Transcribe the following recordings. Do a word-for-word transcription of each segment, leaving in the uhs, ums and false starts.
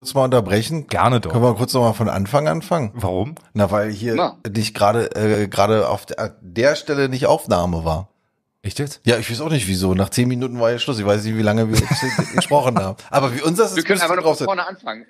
Kurz mal unterbrechen? Gerne doch. Können wir kurz nochmal von Anfang anfangen? Warum? Na, weil hier Na. nicht gerade äh, gerade auf der, der Stelle nicht Aufnahme war. Echt jetzt? Ja, ich weiß auch nicht wieso. Nach zehn Minuten war ja Schluss. Ich weiß nicht, wie lange wir gesprochen haben. Aber wie uns das ist, Wir können müsste einfach noch drauf von sein. vorne anfangen.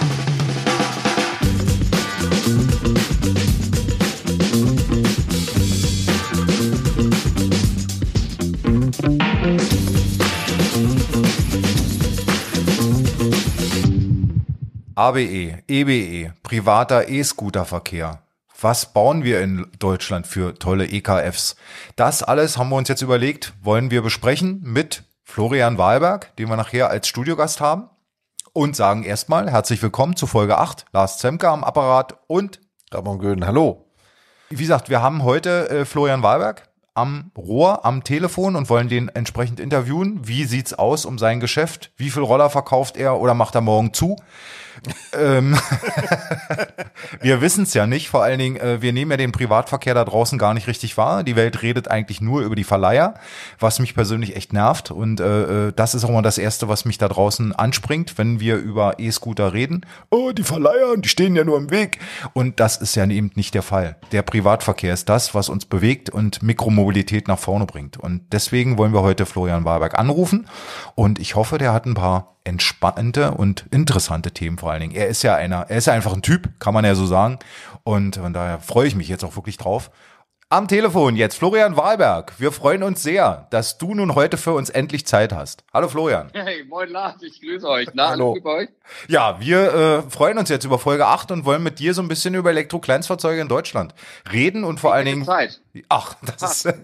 A B E, E B E, privater E-Scooter-Verkehr. Was bauen wir in Deutschland für tolle E K Fs? Das alles haben wir uns jetzt überlegt, wollen wir besprechen mit Florian Wahlberg, den wir nachher als Studiogast haben. Und sagen erstmal herzlich willkommen zu Folge acht. Lars Zemke am Apparat und Ramon Göden, hallo. wie gesagt, wir haben heute äh, Florian Wahlberg am Rohr, am Telefon und wollen den entsprechend interviewen. Wie sieht's aus um sein Geschäft? Wie viel Roller verkauft er oder macht er morgen zu? ähm, wir wissen es ja nicht, vor allen Dingen, äh, wir nehmen ja den Privatverkehr da draußen gar nicht richtig wahr. Die Welt redet eigentlich nur über die Verleiher, was mich persönlich echt nervt und äh, das ist auch mal das Erste, was mich da draußen anspringt, wenn wir über E-Scooter reden. Oh, die Verleiher, die stehen ja nur im Weg und das ist ja eben nicht der Fall. Der Privatverkehr ist das, was uns bewegt und Mikromobilität nach vorne bringt und deswegen wollen wir heute Florian Wahlberg anrufen und ich hoffe, der hat ein paar entspannte und interessante Themen vor allen Dingen. Er ist ja einer, er ist ja einfach ein Typ, kann man ja so sagen. Und von daher freue ich mich jetzt auch wirklich drauf. Am Telefon jetzt Florian Wahlberg. Wir freuen uns sehr, dass du nun heute für uns endlich Zeit hast. Hallo Florian. Hey, moin Lars, ich grüße euch. Na, Hallo. alles gut bei euch? Ja, wir äh, freuen uns jetzt über Folge acht und wollen mit dir so ein bisschen über Elektro-Kleinstfahrzeuge in Deutschland reden und vor allen Dingen... Zeit. Ach, das ist,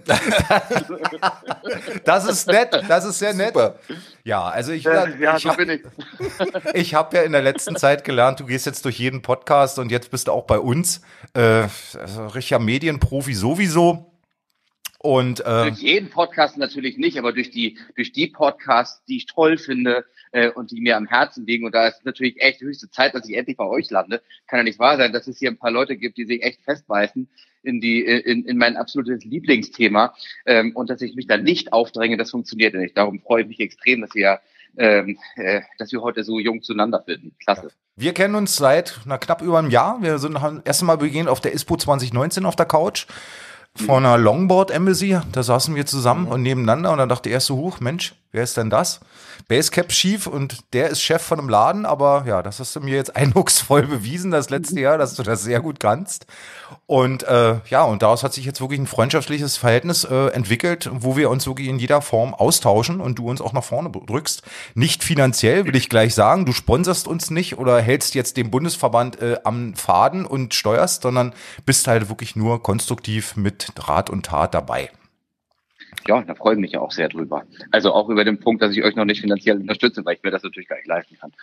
das ist nett, das ist sehr nett. Super. Ja, also ich, Ja, ich so hab, bin ich. ich habe ja in der letzten Zeit gelernt, du gehst jetzt durch jeden Podcast und jetzt bist du auch bei uns. Äh, also richtiger Medienprofi sowieso. Und äh, Durch jeden Podcast natürlich nicht, aber durch die durch die Podcasts, die ich toll finde äh, und die mir am Herzen liegen. Und da ist natürlich echt höchste Zeit, dass ich endlich bei euch lande. Kann ja nicht wahr sein, dass es hier ein paar Leute gibt, die sich echt festbeißen in die in, in mein absolutes Lieblingsthema ähm, und dass ich mich da nicht aufdränge, das funktioniert nicht. Darum freue ich mich extrem, dass wir ähm, äh, dass wir heute so jung zueinander finden. Klasse. wir kennen uns seit na, knapp über einem Jahr. Wir sind haben erst mal beginnen auf der ISPO zwanzig neunzehn auf der Couch. Vor einer Longboard Embassy, da saßen wir zusammen und nebeneinander und dann dachte er so, huch, Mensch, wer ist denn das? Basecap schief und der ist Chef von einem Laden, aber ja, das hast du mir jetzt eindrucksvoll bewiesen das letzte Jahr, dass du das sehr gut kannst. Und äh, ja, und daraus hat sich jetzt wirklich ein freundschaftliches Verhältnis äh, entwickelt, wo wir uns wirklich in jeder Form austauschen und du uns auch nach vorne drückst. Nicht finanziell, will ich gleich sagen, du sponserst uns nicht oder hältst jetzt den Bundesverband äh, am Faden und steuerst, sondern bist halt wirklich nur konstruktiv mit Rat und Tat dabei. Ja, da freue ich mich ja auch sehr drüber. Also auch über den Punkt, dass ich euch noch nicht finanziell unterstütze, weil ich mir das natürlich gar nicht leisten kann.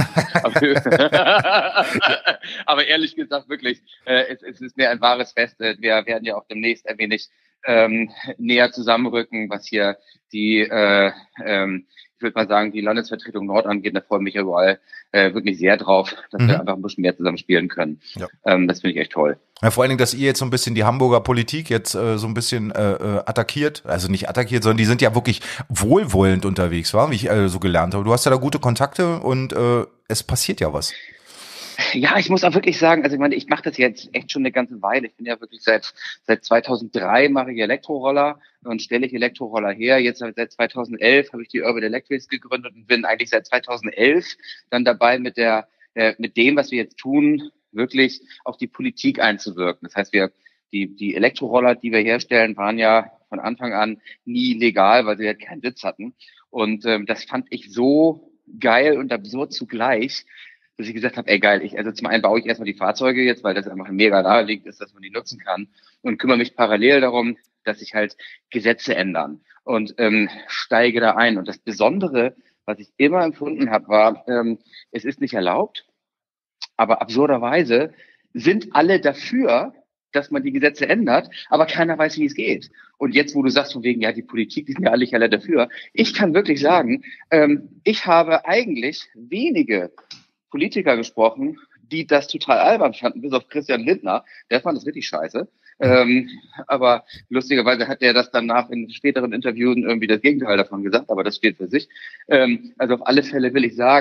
aber, aber ehrlich gesagt, wirklich, äh, es, es ist mir ein wahres Fest. Wir werden ja auch demnächst ein wenig ähm, näher zusammenrücken, was hier die, äh, ähm, ich würde mal sagen, die Landesvertretung Nord angeht. Da freue ich mich ja überall äh, wirklich sehr drauf, dass Mhm. wir einfach ein bisschen mehr zusammen spielen können. Ja. Ähm, das finde ich echt toll. Ja, vor allen Dingen, dass ihr jetzt so ein bisschen die Hamburger Politik jetzt äh, so ein bisschen äh, äh, attackiert, also nicht attackiert, sondern die sind ja wirklich wohlwollend unterwegs, war, wie ich äh, so gelernt habe. Du hast ja da gute Kontakte und äh, es passiert ja was. Ja, ich muss auch wirklich sagen, also ich meine, ich mache das jetzt echt schon eine ganze Weile. Ich bin ja wirklich seit seit zweitausenddrei mache ich Elektroroller und stelle ich Elektroroller her. Jetzt seit zweitausendelf habe ich die Urban Electrics gegründet und bin eigentlich seit zweitausendelf dann dabei mit der äh, mit dem, was wir jetzt tun, wirklich auf die Politik einzuwirken. Das heißt, wir die die Elektroroller, die wir herstellen, waren ja von Anfang an nie legal, weil sie halt keinen Sitz hatten. Und ähm, das fand ich so geil und absurd zugleich, dass ich gesagt habe, ey geil, ich, also zum einen baue ich erstmal die Fahrzeuge jetzt, weil das einfach mega naheliegend ist, dass man die nutzen kann und kümmere mich parallel darum, dass sich halt Gesetze ändern und ähm, steige da ein. Und das Besondere, was ich immer empfunden habe, war, ähm, es ist nicht erlaubt, aber absurderweise sind alle dafür, dass man die Gesetze ändert, aber keiner weiß, wie es geht. Und jetzt, wo du sagst von wegen, ja, die Politik, die sind ja alle alle dafür, ich kann wirklich sagen, ähm, ich habe eigentlich wenige Politiker gesprochen, die das total albern fanden, bis auf Christian Lindner. Der fand das richtig scheiße. Ähm, aber lustigerweise hat er das danach in späteren Interviews irgendwie das Gegenteil davon gesagt, aber das steht für sich. Ähm, also auf alle Fälle will ich sagen,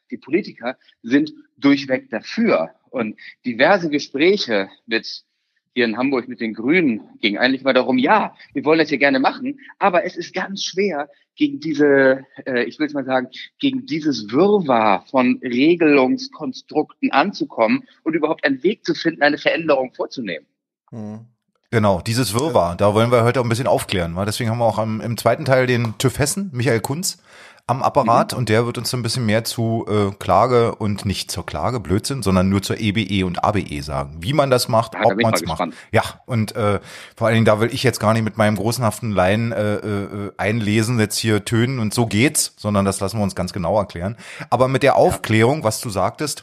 die Politiker sind durchweg dafür. Und diverse Gespräche mit hier in Hamburg mit den Grünen ging eigentlich mal darum, ja, wir wollen das hier gerne machen, aber es ist ganz schwer, gegen diese, äh, ich will es mal sagen, gegen dieses Wirrwarr von Regelungskonstrukten anzukommen und überhaupt einen Weg zu finden, eine Veränderung vorzunehmen. Hm. Genau, dieses Wirrwarr, da wollen wir heute auch ein bisschen aufklären. Weil deswegen haben wir auch im, im zweiten Teil den TÜV Hessen, Michael Kunz, am Apparat mhm. und der wird uns ein bisschen mehr zu äh, Klage und nicht zur Klage, Blödsinn, sondern nur zur E B E und A B E sagen. Wie man das macht, ja, ob man es macht. Gespannt. Ja, und äh, vor allen Dingen, da will ich jetzt gar nicht mit meinem großenhaften Laien äh, äh, einlesen, jetzt hier tönen und so geht's, sondern das lassen wir uns ganz genau erklären. Aber mit der Aufklärung, was du sagtest,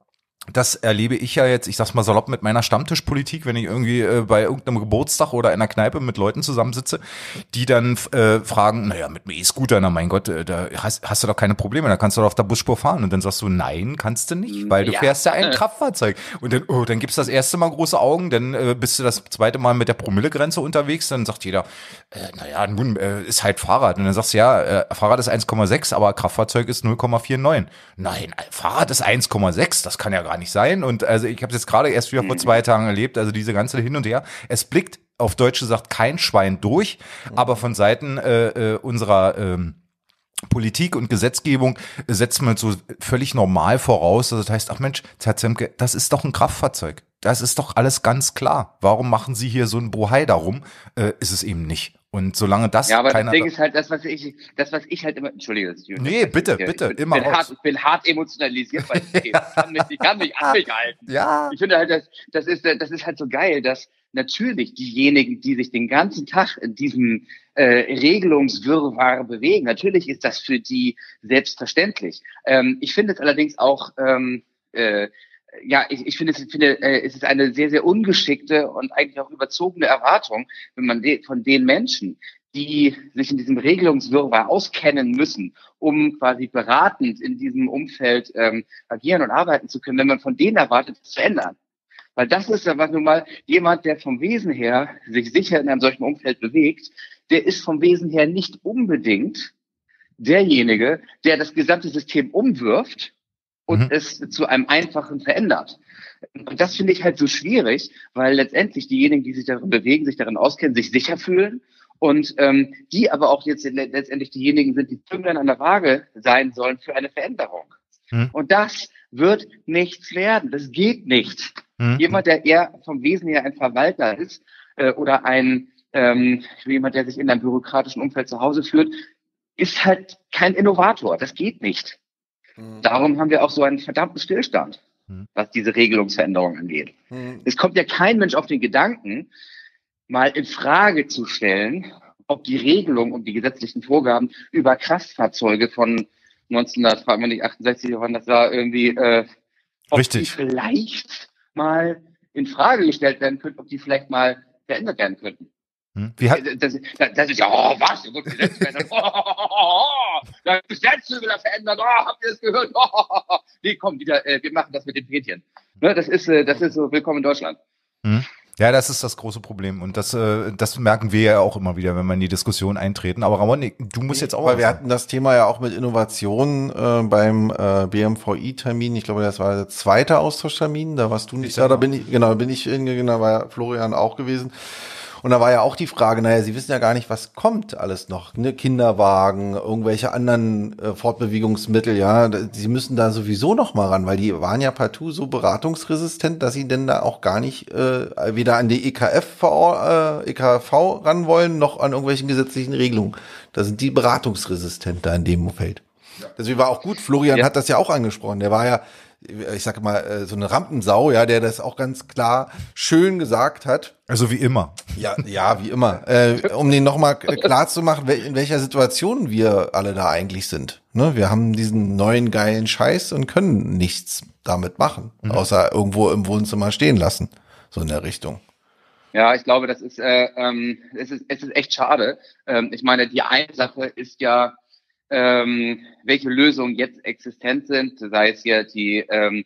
das erlebe ich ja jetzt, ich sag's mal salopp, mit meiner Stammtischpolitik, wenn ich irgendwie äh, bei irgendeinem Geburtstag oder in einer Kneipe mit Leuten zusammensitze, die dann äh, fragen, naja, mit einem E-Scooter, na mein Gott, äh, da hast, hast du doch keine Probleme, da kannst du doch auf der Busspur fahren. Und dann sagst du, nein, kannst du nicht, weil du ja. fährst ja ein Kraftfahrzeug. Und dann, oh, dann gibt's das erste Mal große Augen, dann äh, bist du das zweite Mal mit der Promillegrenze unterwegs, dann sagt jeder, äh, naja, nun äh, ist halt Fahrrad. Und dann sagst du, ja, äh, Fahrrad ist eins Komma sechs, aber Kraftfahrzeug ist null Komma neunundvierzig. Nein, Fahrrad ist eins Komma sechs, das kann ja gar nicht sein. Und also ich habe es jetzt gerade erst wieder vor zwei Tagen erlebt, also diese ganze Hin und Her. Es blickt auf Deutsch gesagt kein Schwein durch, aber von Seiten äh, unserer ähm, Politik und Gesetzgebung setzt man so völlig normal voraus. Also das heißt, ach Mensch, Zemke, das ist doch ein Kraftfahrzeug. Das ist doch alles ganz klar. Warum machen Sie hier so ein Bohai darum? Äh, ist es eben nicht. Und solange das ja, aber keiner das Ding ist halt das, was ich, das, was ich halt immer, Entschuldige, dass ich nee, bitte, ich, bitte, ich bin, immer bin hart, ich bin hart emotionalisiert bei dem Thema. Ich kann mich, ich kann mich an mich halten. Ja. Ich finde halt, das, das ist, das ist halt so geil, dass natürlich diejenigen, die sich den ganzen Tag in diesem äh, Regelungswirrwarr bewegen, natürlich ist das für die selbstverständlich. Ähm, ich finde es allerdings auch, ähm, äh, ja, ich, ich finde, es, ich finde äh, es ist eine sehr, sehr ungeschickte und eigentlich auch überzogene Erwartung, wenn man de- von den Menschen, die sich in diesem Regelungswirrwarr auskennen müssen, um quasi beratend in diesem Umfeld ähm, agieren und arbeiten zu können, wenn man von denen erwartet, es zu ändern. Weil das ist aber nun mal jemand, der vom Wesen her sich sicher in einem solchen Umfeld bewegt, der ist vom Wesen her nicht unbedingt derjenige, der das gesamte System umwirft und mhm. es zu einem einfachen verändert. Und das finde ich halt so schwierig, weil letztendlich diejenigen, die sich darin bewegen, sich darin auskennen, sich sicher fühlen und ähm, die aber auch jetzt letztendlich diejenigen sind, die Zünglein an der Waage sein sollen für eine Veränderung. Mhm. Und das wird nichts werden. Das geht nicht. Mhm. Jemand, der eher vom Wesen her ein Verwalter ist äh, oder ein ähm, jemand, der sich in einem bürokratischen Umfeld zu Hause führt, ist halt kein Innovator. Das geht nicht. Mhm. Darum haben wir auch so einen verdammten Stillstand, mhm. was diese Regelungsveränderung angeht. Mhm. Es kommt ja kein Mensch auf den Gedanken, mal in Frage zu stellen, ob die Regelung und die gesetzlichen Vorgaben über Kraftfahrzeuge von neunzehnhundertachtundsechzig, wann das war, irgendwie, äh, ob Richtig. die vielleicht mal in Frage gestellt werden könnten, ob die vielleicht mal verändert werden könnten. Hm? Wie hat das, das, das ist ja, oh, was? Da wird Gesetz verändert. Oh, oh, oh, oh, das Gesetz wird verändert. Oh, habt ihr das gehört? Oh, oh, oh. Nee, komm, wieder, äh, wir machen das mit den Fädchen. Ne, das ist, äh, das ist so, willkommen in Deutschland. Hm? Ja, das ist das große Problem und das, äh, das merken wir ja auch immer wieder, wenn wir in die Diskussion eintreten. Aber Ramon, du musst jetzt auch. Weil wir hatten das Thema ja auch mit Innovationen äh, beim äh, B M V I-Termin. Ich glaube, das war der zweite Austauschtermin. Da warst du nicht da. Da bin ich, genau, bin ich hingegangen. Da war Florian auch gewesen. Und da war ja auch die Frage, naja, Sie wissen ja gar nicht, was kommt alles noch, ne? Kinderwagen, irgendwelche anderen äh, Fortbewegungsmittel, ja, Sie müssen da sowieso noch mal ran, weil die waren ja partout so beratungsresistent, dass sie denn da auch gar nicht äh, weder an die E K F, äh, E K V ran wollen, noch an irgendwelchen gesetzlichen Regelungen. Da sind die beratungsresistent da in dem Feld. Ja. Deswegen war auch gut, Florian ja. hat das ja auch angesprochen, der war ja, ich sag mal, so eine Rampensau, ja, der das auch ganz klar schön gesagt hat. Also wie immer. Ja, ja, wie immer. Äh, um den nochmal klar zu machen, in welcher Situation wir alle da eigentlich sind. Ne? Wir haben diesen neuen geilen Scheiß und können nichts damit machen, mhm. außer irgendwo im Wohnzimmer stehen lassen. So in der Richtung. Ja, ich glaube, das ist, äh, ähm, es ist, es ist echt schade. Ähm, ich meine, die eine Sache ist ja, ähm, welche Lösungen jetzt existent sind, sei es hier die ähm,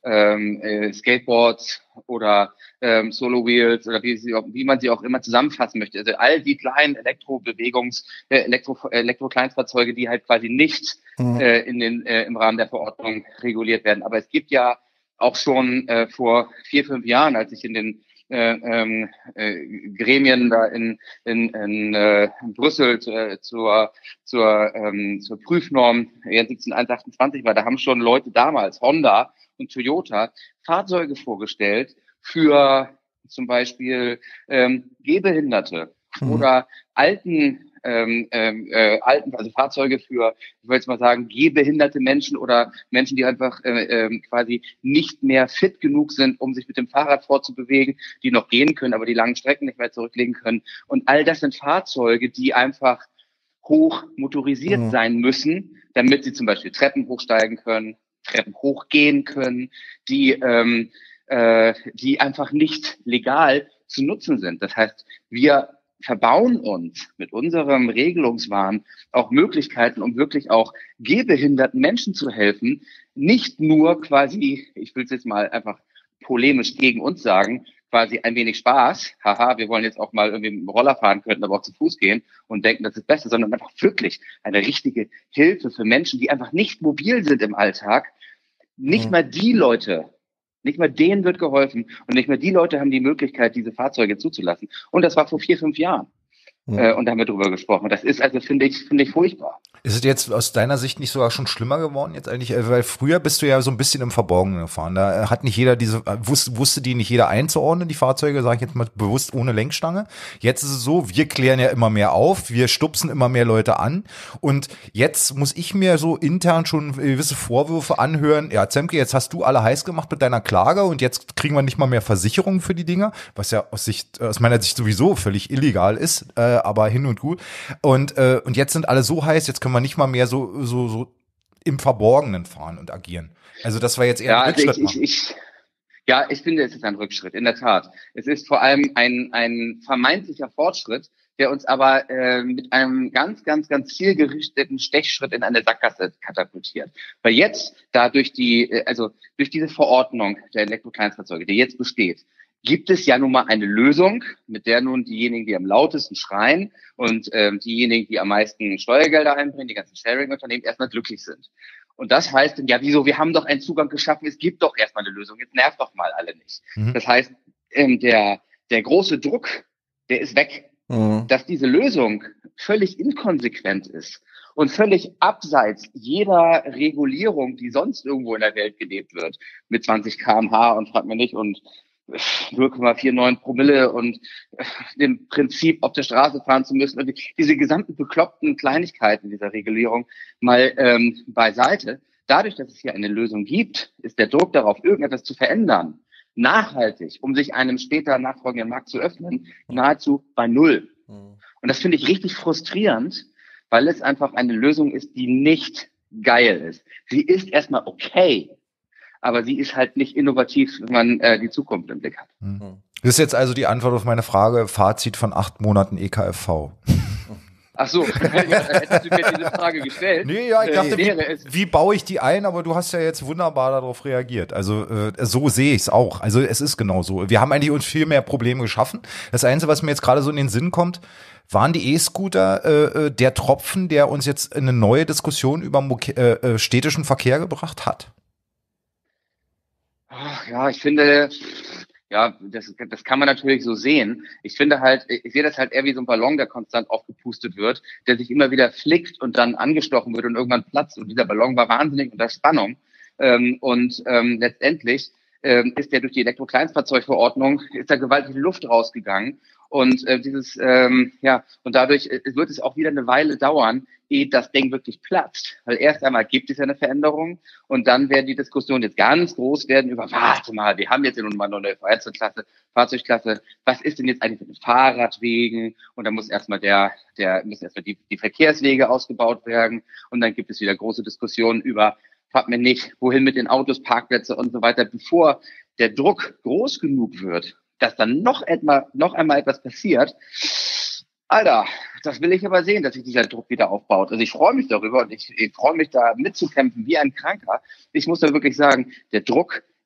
ähm, äh, Skateboards oder ähm, Solo-Wheels oder wie, sie, wie man sie auch immer zusammenfassen möchte. Also all die kleinen Elektrobewegungs-, äh, Elektro, Elektro-Kleinstfahrzeuge, die halt quasi nicht Mhm. äh, in den, äh, im Rahmen der Verordnung reguliert werden. Aber es gibt ja auch schon äh, vor vier, fünf Jahren, als ich in den äh, ähm, äh, Gremien da in, in, in, äh, in Brüssel äh, zur, zur, ähm, zur Prüfnorm E N eins sechs eins acht war, da haben schon Leute damals, Honda und Toyota, Fahrzeuge vorgestellt für zum Beispiel ähm, Gehbehinderte Mhm. oder alten ähm, ähm, äh, alten, also Fahrzeuge für, ich wollte jetzt mal sagen, gehbehinderte Menschen oder Menschen, die einfach äh, äh, quasi nicht mehr fit genug sind, um sich mit dem Fahrrad fortzubewegen, die noch gehen können, aber die langen Strecken nicht mehr zurücklegen können. Und all das sind Fahrzeuge, die einfach hoch motorisiert Mhm. sein müssen, damit sie zum Beispiel Treppen hochsteigen können, Treppen hochgehen können, die ähm, äh, die einfach nicht legal zu nutzen sind. Das heißt, wir verbauen uns mit unserem Regelungswahn auch Möglichkeiten, um wirklich auch gehbehinderten Menschen zu helfen, nicht nur quasi, ich will es jetzt mal einfach polemisch gegen uns sagen, quasi ein wenig Spaß, haha, wir wollen jetzt auch mal irgendwie mit dem Roller fahren, könnten aber auch zu Fuß gehen und denken, das ist das Beste, sondern einfach wirklich eine richtige Hilfe für Menschen, die einfach nicht mobil sind im Alltag. Nicht Mhm. mal die Leute, nicht mal denen wird geholfen und nicht mal die Leute haben die Möglichkeit, diese Fahrzeuge zuzulassen. Und das war vor vier, fünf Jahren. Mhm. Äh, und da haben wir drüber gesprochen. Das ist also, finde ich, finde ich furchtbar. Ist es jetzt aus deiner Sicht nicht sogar schon schlimmer geworden jetzt eigentlich? Weil früher bist du ja so ein bisschen im Verborgenen gefahren. Da hat nicht jeder diese, wusste, wusste die nicht jeder einzuordnen, die Fahrzeuge, sage ich jetzt mal bewusst ohne Lenkstange. Jetzt ist es so, wir klären ja immer mehr auf, wir stupsen immer mehr Leute an. Und jetzt muss ich mir so intern schon gewisse Vorwürfe anhören. Ja, Zemke, jetzt hast du alle heiß gemacht mit deiner Klage und jetzt kriegen wir nicht mal mehr Versicherungen für die Dinger, was ja aus Sicht, aus meiner Sicht sowieso völlig illegal ist, äh, aber hin und gut. Und, äh, und jetzt sind alle so heiß, jetzt können wir nicht mal mehr so, so, so im Verborgenen fahren und agieren. Also, dass wir jetzt eher Ja, einen also Rückschritt ich, ich, machen. ich, ja, ich finde, es ist ein Rückschritt, in der Tat. Es ist vor allem ein, ein vermeintlicher Fortschritt, der uns aber äh, mit einem ganz, ganz, ganz zielgerichteten Stechschritt in eine Sackgasse katapultiert. Weil jetzt, da durch die, äh, also durch diese Verordnung der Elektrokleinstfahrzeuge, die jetzt besteht, gibt es ja nun mal eine Lösung, mit der nun diejenigen, die am lautesten schreien und ähm, diejenigen, die am meisten Steuergelder einbringen, die ganzen Sharing-Unternehmen, erstmal glücklich sind. Und das heißt, ja, wieso, wir haben doch einen Zugang geschaffen, es gibt doch erstmal eine Lösung, jetzt nervt doch mal alle nicht. Mhm. Das heißt, ähm, der, der große Druck, der ist weg. Mhm. Dass diese Lösung völlig inkonsequent ist und völlig abseits jeder Regulierung, die sonst irgendwo in der Welt gelebt wird, mit zwanzig Kilometer pro Stunde und fragt man nicht und null Komma neunundvierzig Promille und dem Prinzip auf der Straße fahren zu müssen und diese gesamten bekloppten Kleinigkeiten dieser Regulierung mal ähm, beiseite. Dadurch, dass es hier eine Lösung gibt, ist der Druck darauf, irgendetwas zu verändern, nachhaltig, um sich einem später nachfolgenden Markt zu öffnen, nahezu bei Null. Mhm. Und das finde ich richtig frustrierend, weil es einfach eine Lösung ist, die nicht geil ist. Sie ist erstmal okay, aber sie ist halt nicht innovativ, wenn man äh, die Zukunft im Blick hat. Mhm. Das ist jetzt also die Antwort auf meine Frage, Fazit von acht Monaten E K F V. Ach so, ja, hättest du mir diese Frage gestellt. Nee, ja, ich dachte, äh, wäre es wie, wie baue ich die ein? Aber du hast ja jetzt wunderbar darauf reagiert. Also äh, so sehe ich es auch. Also es ist genau so. Wir haben eigentlich uns viel mehr Probleme geschaffen. Das Einzige, was mir jetzt gerade so in den Sinn kommt, waren die E-Scooter äh, der Tropfen, der uns jetzt in eine neue Diskussion über äh, städtischen Verkehr gebracht hat? Ach, ja, ich finde, ja, das, das kann man natürlich so sehen. Ich finde halt, ich sehe das halt eher wie so ein Ballon, der konstant aufgepustet wird, der sich immer wieder flickt und dann angestochen wird und irgendwann platzt. Und dieser Ballon war wahnsinnig unter Spannung. Ähm, und ähm, letztendlich ähm, ist der durch die Elektrokleinstfahrzeugverordnung, ist da gewaltige Luft rausgegangen. Und äh, dieses, ähm, ja, und dadurch äh, wird es auch wieder eine Weile dauern, ehe das Ding wirklich platzt. Weil erst einmal gibt es ja eine Veränderung und dann werden die Diskussionen jetzt ganz groß werden über, warte mal, wir haben jetzt ja nun mal eine neue Fahrzeugklasse, Fahrzeugklasse, was ist denn jetzt eigentlich mit den Fahrradwegen? Und dann muss erstmal der, der, müssen erstmal die, die Verkehrswege ausgebaut werden und dann gibt es wieder große Diskussionen über, fragt mir nicht, wohin mit den Autos, Parkplätze und so weiter, bevor der Druck groß genug wird, dass dann noch etwa, noch einmal etwas passiert. Alter, das will ich aber sehen, dass sich dieser Druck wieder aufbaut. Also ich freue mich darüber und ich, ich freue mich da mitzukämpfen wie ein Kranker. Ich muss da wirklich sagen, der Druck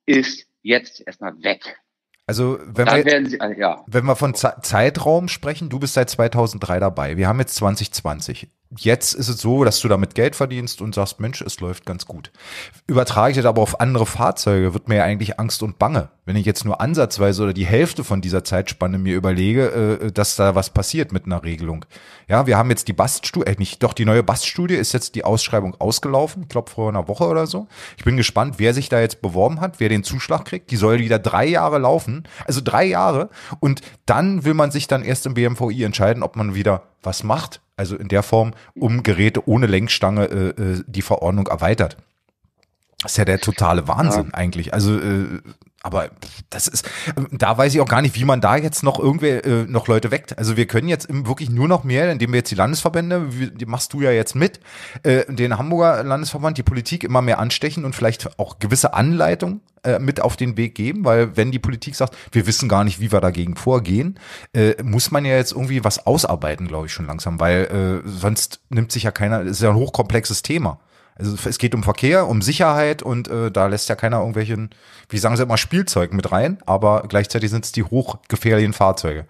ist jetzt erstmal weg. Also wenn Dann wir, werden sie, also, ja. wenn wir von Ze- Zeitraum sprechen, du bist seit zweitausenddrei dabei. Wir haben jetzt zwanzig zwanzig. Jetzt ist es so, dass du damit Geld verdienst und sagst, Mensch, es läuft ganz gut. Übertrage ich das aber auf andere Fahrzeuge, wird mir ja eigentlich Angst und Bange. Wenn ich jetzt nur ansatzweise oder die Hälfte von dieser Zeitspanne mir überlege, äh, dass da was passiert mit einer Regelung. Ja, wir haben jetzt die B A S T-Studie, äh, nicht, doch die neue B A S T-Studie ist jetzt die Ausschreibung ausgelaufen, ich glaube vor einer Woche oder so. Ich bin gespannt, wer sich da jetzt beworben hat, wer den Zuschlag kriegt. Die soll wieder drei Jahre laufen, also drei Jahre. Und dann will man sich dann erst im B M V I entscheiden, ob man wieder was macht. Also in der Form, um Geräte ohne Lenkstange äh, die Verordnung erweitert. Das ist ja der totale Wahnsinn ja. eigentlich. Also, äh, aber das ist, da weiß ich auch gar nicht, wie man da jetzt noch irgendwer äh, noch Leute weckt. Also wir können jetzt wirklich nur noch mehr, indem wir jetzt die Landesverbände, wie, die machst du ja jetzt mit, äh, den Hamburger Landesverband, die Politik immer mehr anstechen und vielleicht auch gewisse Anleitungen äh, mit auf den Weg geben, weil wenn die Politik sagt, wir wissen gar nicht, wie wir dagegen vorgehen, äh, muss man ja jetzt irgendwie was ausarbeiten, glaube ich schon langsam, weil äh, sonst nimmt sich ja keiner, das ist ja ein hochkomplexes Thema. Also es geht um Verkehr, um Sicherheit und äh, da lässt ja keiner irgendwelchen, wie sagen sie immer, Spielzeug mit rein, aber gleichzeitig sind es die hochgefährlichen Fahrzeuge.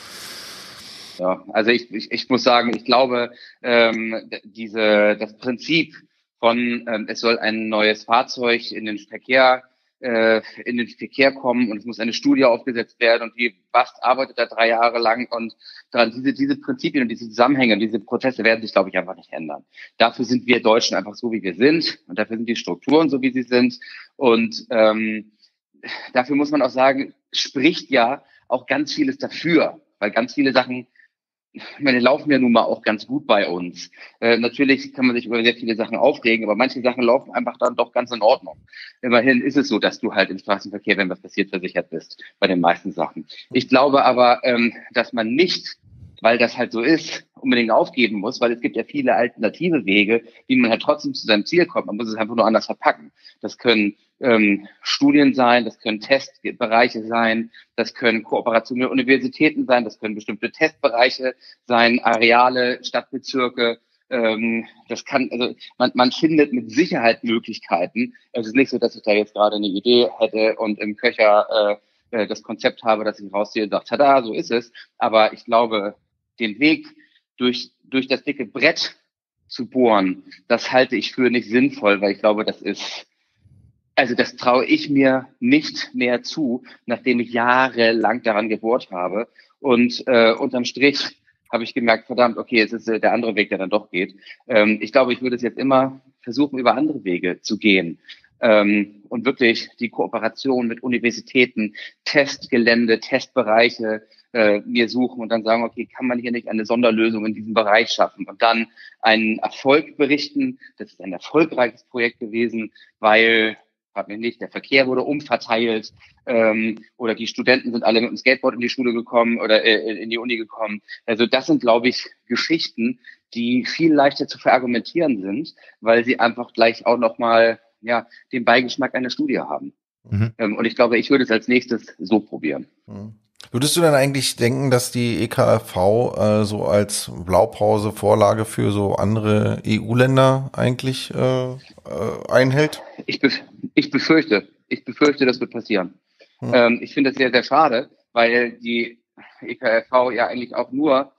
Ja, also ich, ich, ich muss sagen, ich glaube, ähm, diese das Prinzip von ähm, es soll ein neues Fahrzeug in den Verkehr äh, in den Verkehr kommen und es muss eine Studie aufgesetzt werden und die B A S T arbeitet da drei Jahre lang und daran diese diese Prinzipien und diese Zusammenhänge, diese Prozesse werden sich, glaube ich, einfach nicht ändern. Dafür sind wir Deutschen einfach so, wie wir sind und dafür sind die Strukturen so, wie sie sind und ähm, dafür muss man auch sagen, spricht ja auch ganz vieles dafür, weil ganz viele Sachen, ich meine, laufen ja nun mal auch ganz gut bei uns. Äh, natürlich kann man sich über sehr viele Sachen aufregen, aber manche Sachen laufen einfach dann doch ganz in Ordnung. Immerhin ist es so, dass du halt im Straßenverkehr, wenn was passiert, versichert bist, bei den meisten Sachen. Ich glaube aber, ähm, dass man nicht, weil das halt so ist, unbedingt aufgeben muss, weil es gibt ja viele alternative Wege, wie man halt trotzdem zu seinem Ziel kommt. Man muss es einfach nur anders verpacken. Das können ähm, Studien sein, das können Testbereiche sein, das können Kooperationen mit Universitäten sein, das können bestimmte Testbereiche sein, Areale, Stadtbezirke. Ähm, das kann, also man, man findet mit Sicherheit Möglichkeiten. Es ist nicht so, dass ich da jetzt gerade eine Idee hätte und im Köcher äh, das Konzept habe, dass ich rausziehe und sage, tada, so ist es. Aber ich glaube, den Weg durch, durch das dicke Brett zu bohren, das halte ich für nicht sinnvoll, weil ich glaube, das ist, also das traue ich mir nicht mehr zu, nachdem ich jahrelang daran gebohrt habe. Und äh, unterm Strich habe ich gemerkt, verdammt, okay, es ist äh, der andere Weg, der dann doch geht. Ähm, ich glaube, ich würde es jetzt immer versuchen, über andere Wege zu gehen. Ähm, und wirklich die Kooperation mit Universitäten, Testgelände, Testbereiche äh, mir suchen und dann sagen, okay, kann man hier nicht eine Sonderlösung in diesem Bereich schaffen und dann einen Erfolg berichten. Das ist ein erfolgreiches Projekt gewesen, weil, frag mich nicht, der Verkehr wurde umverteilt ähm, oder die Studenten sind alle mit dem Skateboard in die Schule gekommen oder äh, in die Uni gekommen. Also das sind, glaube ich, Geschichten, die viel leichter zu verargumentieren sind, weil sie einfach gleich auch nochmal ja, den Beigeschmack einer Studie haben. Mhm. Ähm, und ich glaube, ich würde es als nächstes so probieren. Mhm. Würdest du denn eigentlich denken, dass die E K F V äh, so als Blaupause, Vorlage für so andere E U-Länder eigentlich äh, äh, einhält? Ich, bef- ich befürchte, ich befürchte, das wird passieren. Hm. Ähm, ich finde das sehr, sehr schade, weil die E K F V ja eigentlich auch nur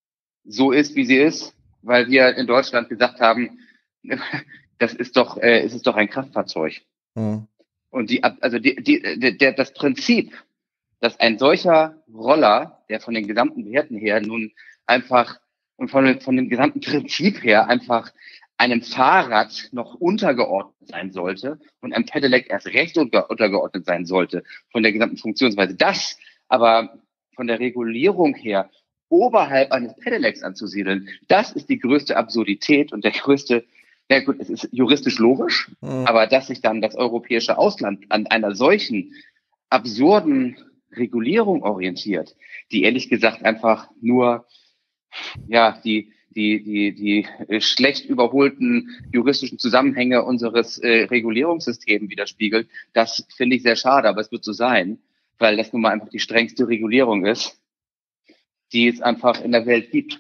so ist, wie sie ist, weil wir in Deutschland gesagt haben, das ist doch, äh, es ist doch ein Kraftfahrzeug. Hm. Und die, also die, die, der, das Prinzip, dass ein solcher Roller, der von den gesamten Werten her nun einfach und von, von dem gesamten Prinzip her einfach einem Fahrrad noch untergeordnet sein sollte und einem Pedelec erst recht unter, untergeordnet sein sollte von der gesamten Funktionsweise. Das aber von der Regulierung her oberhalb eines Pedelecs anzusiedeln, das ist die größte Absurdität und der größte, ja gut, es ist juristisch logisch, mhm. aber dass sich dann das europäische Ausland an einer solchen absurden Regulierung orientiert, die ehrlich gesagt einfach nur ja die die die die schlecht überholten juristischen Zusammenhänge unseres äh, Regulierungssystems widerspiegelt, das finde ich sehr schade, aber es wird so sein, weil das nun mal einfach die strengste Regulierung ist, die es einfach in der Welt gibt.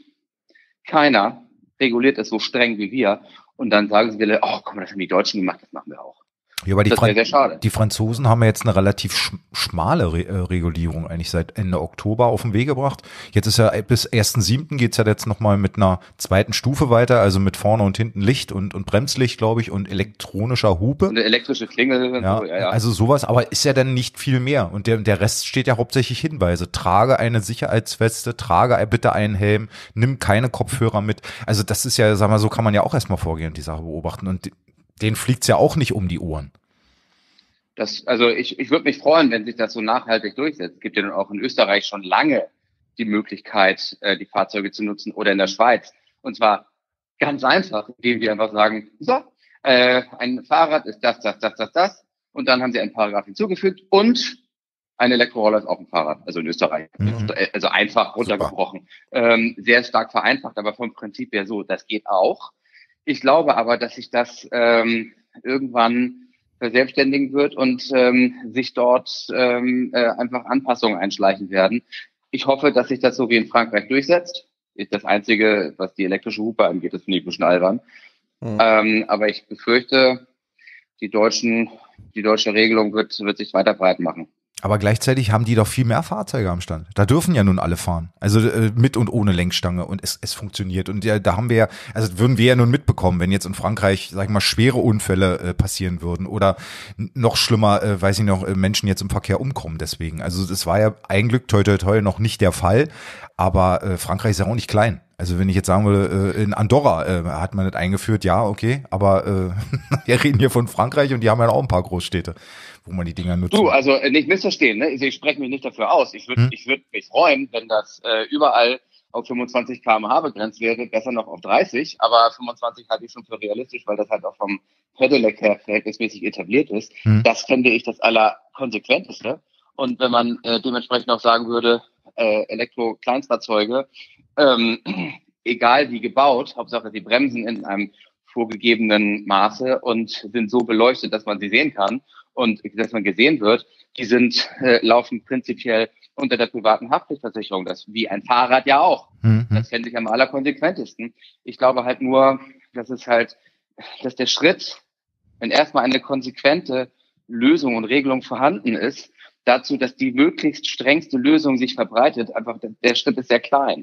Keiner reguliert es so streng wie wir und dann sagen sie wieder, oh, komm, das haben die Deutschen gemacht, das machen wir auch. Ja, aber die, das Fran wäre sehr schade. die Franzosen haben ja jetzt eine relativ sch schmale Re äh, Regulierung eigentlich seit Ende Oktober auf den Weg gebracht. Jetzt ist ja bis ersten siebten geht's ja jetzt nochmal mit einer zweiten Stufe weiter, also mit vorne und hinten Licht und, und Bremslicht, glaube ich, und elektronischer Hupe. Und eine elektrische Klingel und Ja, so, ja, ja. also sowas, aber ist ja dann nicht viel mehr. Und der, der Rest steht ja hauptsächlich Hinweise. Trage eine Sicherheitsweste, trage bitte einen Helm, nimm keine Kopfhörer mit. Also das ist ja, sag mal, so kann man ja auch erstmal vorgehen und die Sache beobachten. Und denen fliegt's ja auch nicht um die Ohren. Das, also ich, ich würde mich freuen, wenn sich das so nachhaltig durchsetzt. Es gibt ja nun auch in Österreich schon lange die Möglichkeit, äh, die Fahrzeuge zu nutzen oder in der Schweiz. Und zwar ganz einfach, indem die einfach sagen, so, äh, ein Fahrrad ist das, das, das, das, das. Und dann haben sie einen Paragraph hinzugefügt und ein Elektroroller ist auch ein Fahrrad, also in Österreich. Mhm. Also einfach runtergebrochen. Ähm, sehr stark vereinfacht, aber vom Prinzip her so, das geht auch. Ich glaube aber, dass sich das ähm, irgendwann verselbstständigen wird und ähm, sich dort ähm, äh, einfach Anpassungen einschleichen werden. Ich hoffe, dass sich das so wie in Frankreich durchsetzt. Ist das Einzige, was die elektrische Hupe angeht, das finde ich ein bisschen albern. Mhm. Ähm, aber ich befürchte, die deutschen, die deutsche Regelung wird, wird sich weiter breit machen. Aber gleichzeitig haben die doch viel mehr Fahrzeuge am Stand. Da dürfen ja nun alle fahren. Also äh, mit und ohne Lenkstange und es, es funktioniert. Und ja, da haben wir ja, also würden wir ja nun mitbekommen, wenn jetzt in Frankreich, sag ich mal, schwere Unfälle äh, passieren würden oder noch schlimmer, äh, weiß ich noch, äh, Menschen jetzt im Verkehr umkommen deswegen. Also das war ja ein Glück toi toi toi noch nicht der Fall. Aber äh, Frankreich ist ja auch nicht klein. Also wenn ich jetzt sagen würde, äh, in Andorra äh, hat man das eingeführt, ja, okay. Aber äh, wir reden hier von Frankreich und die haben ja auch ein paar Großstädte, wo man die Dinger nutzt. Du, also äh, nicht missverstehen, ne? Ich spreche mich nicht dafür aus. Ich würde hm? ich würde mich freuen, wenn das äh, überall auf fünfundzwanzig Kilometer pro Stunde begrenzt wäre, besser noch auf dreißig, aber fünfundzwanzig halte ich schon für realistisch, weil das halt auch vom Pedelec her verhältnismäßig etabliert ist. Hm. Das fände ich das Allerkonsequenteste. Und wenn man äh, dementsprechend auch sagen würde, äh, Elektro-Kleinstfahrzeuge, ähm, egal wie gebaut, Hauptsache die bremsen in einem vorgegebenen Maße und sind so beleuchtet, dass man sie sehen kann und dass man gesehen wird, die sind äh, laufen prinzipiell unter der privaten Haftpflichtversicherung, das wie ein Fahrrad ja auch. Mhm. Das fände ich am allerkonsequentesten. Ich glaube halt nur, dass es halt, dass der Schritt, wenn erstmal eine konsequente Lösung und Regelung vorhanden ist, dazu, dass die möglichst strengste Lösung sich verbreitet, einfach der Schritt ist sehr klein.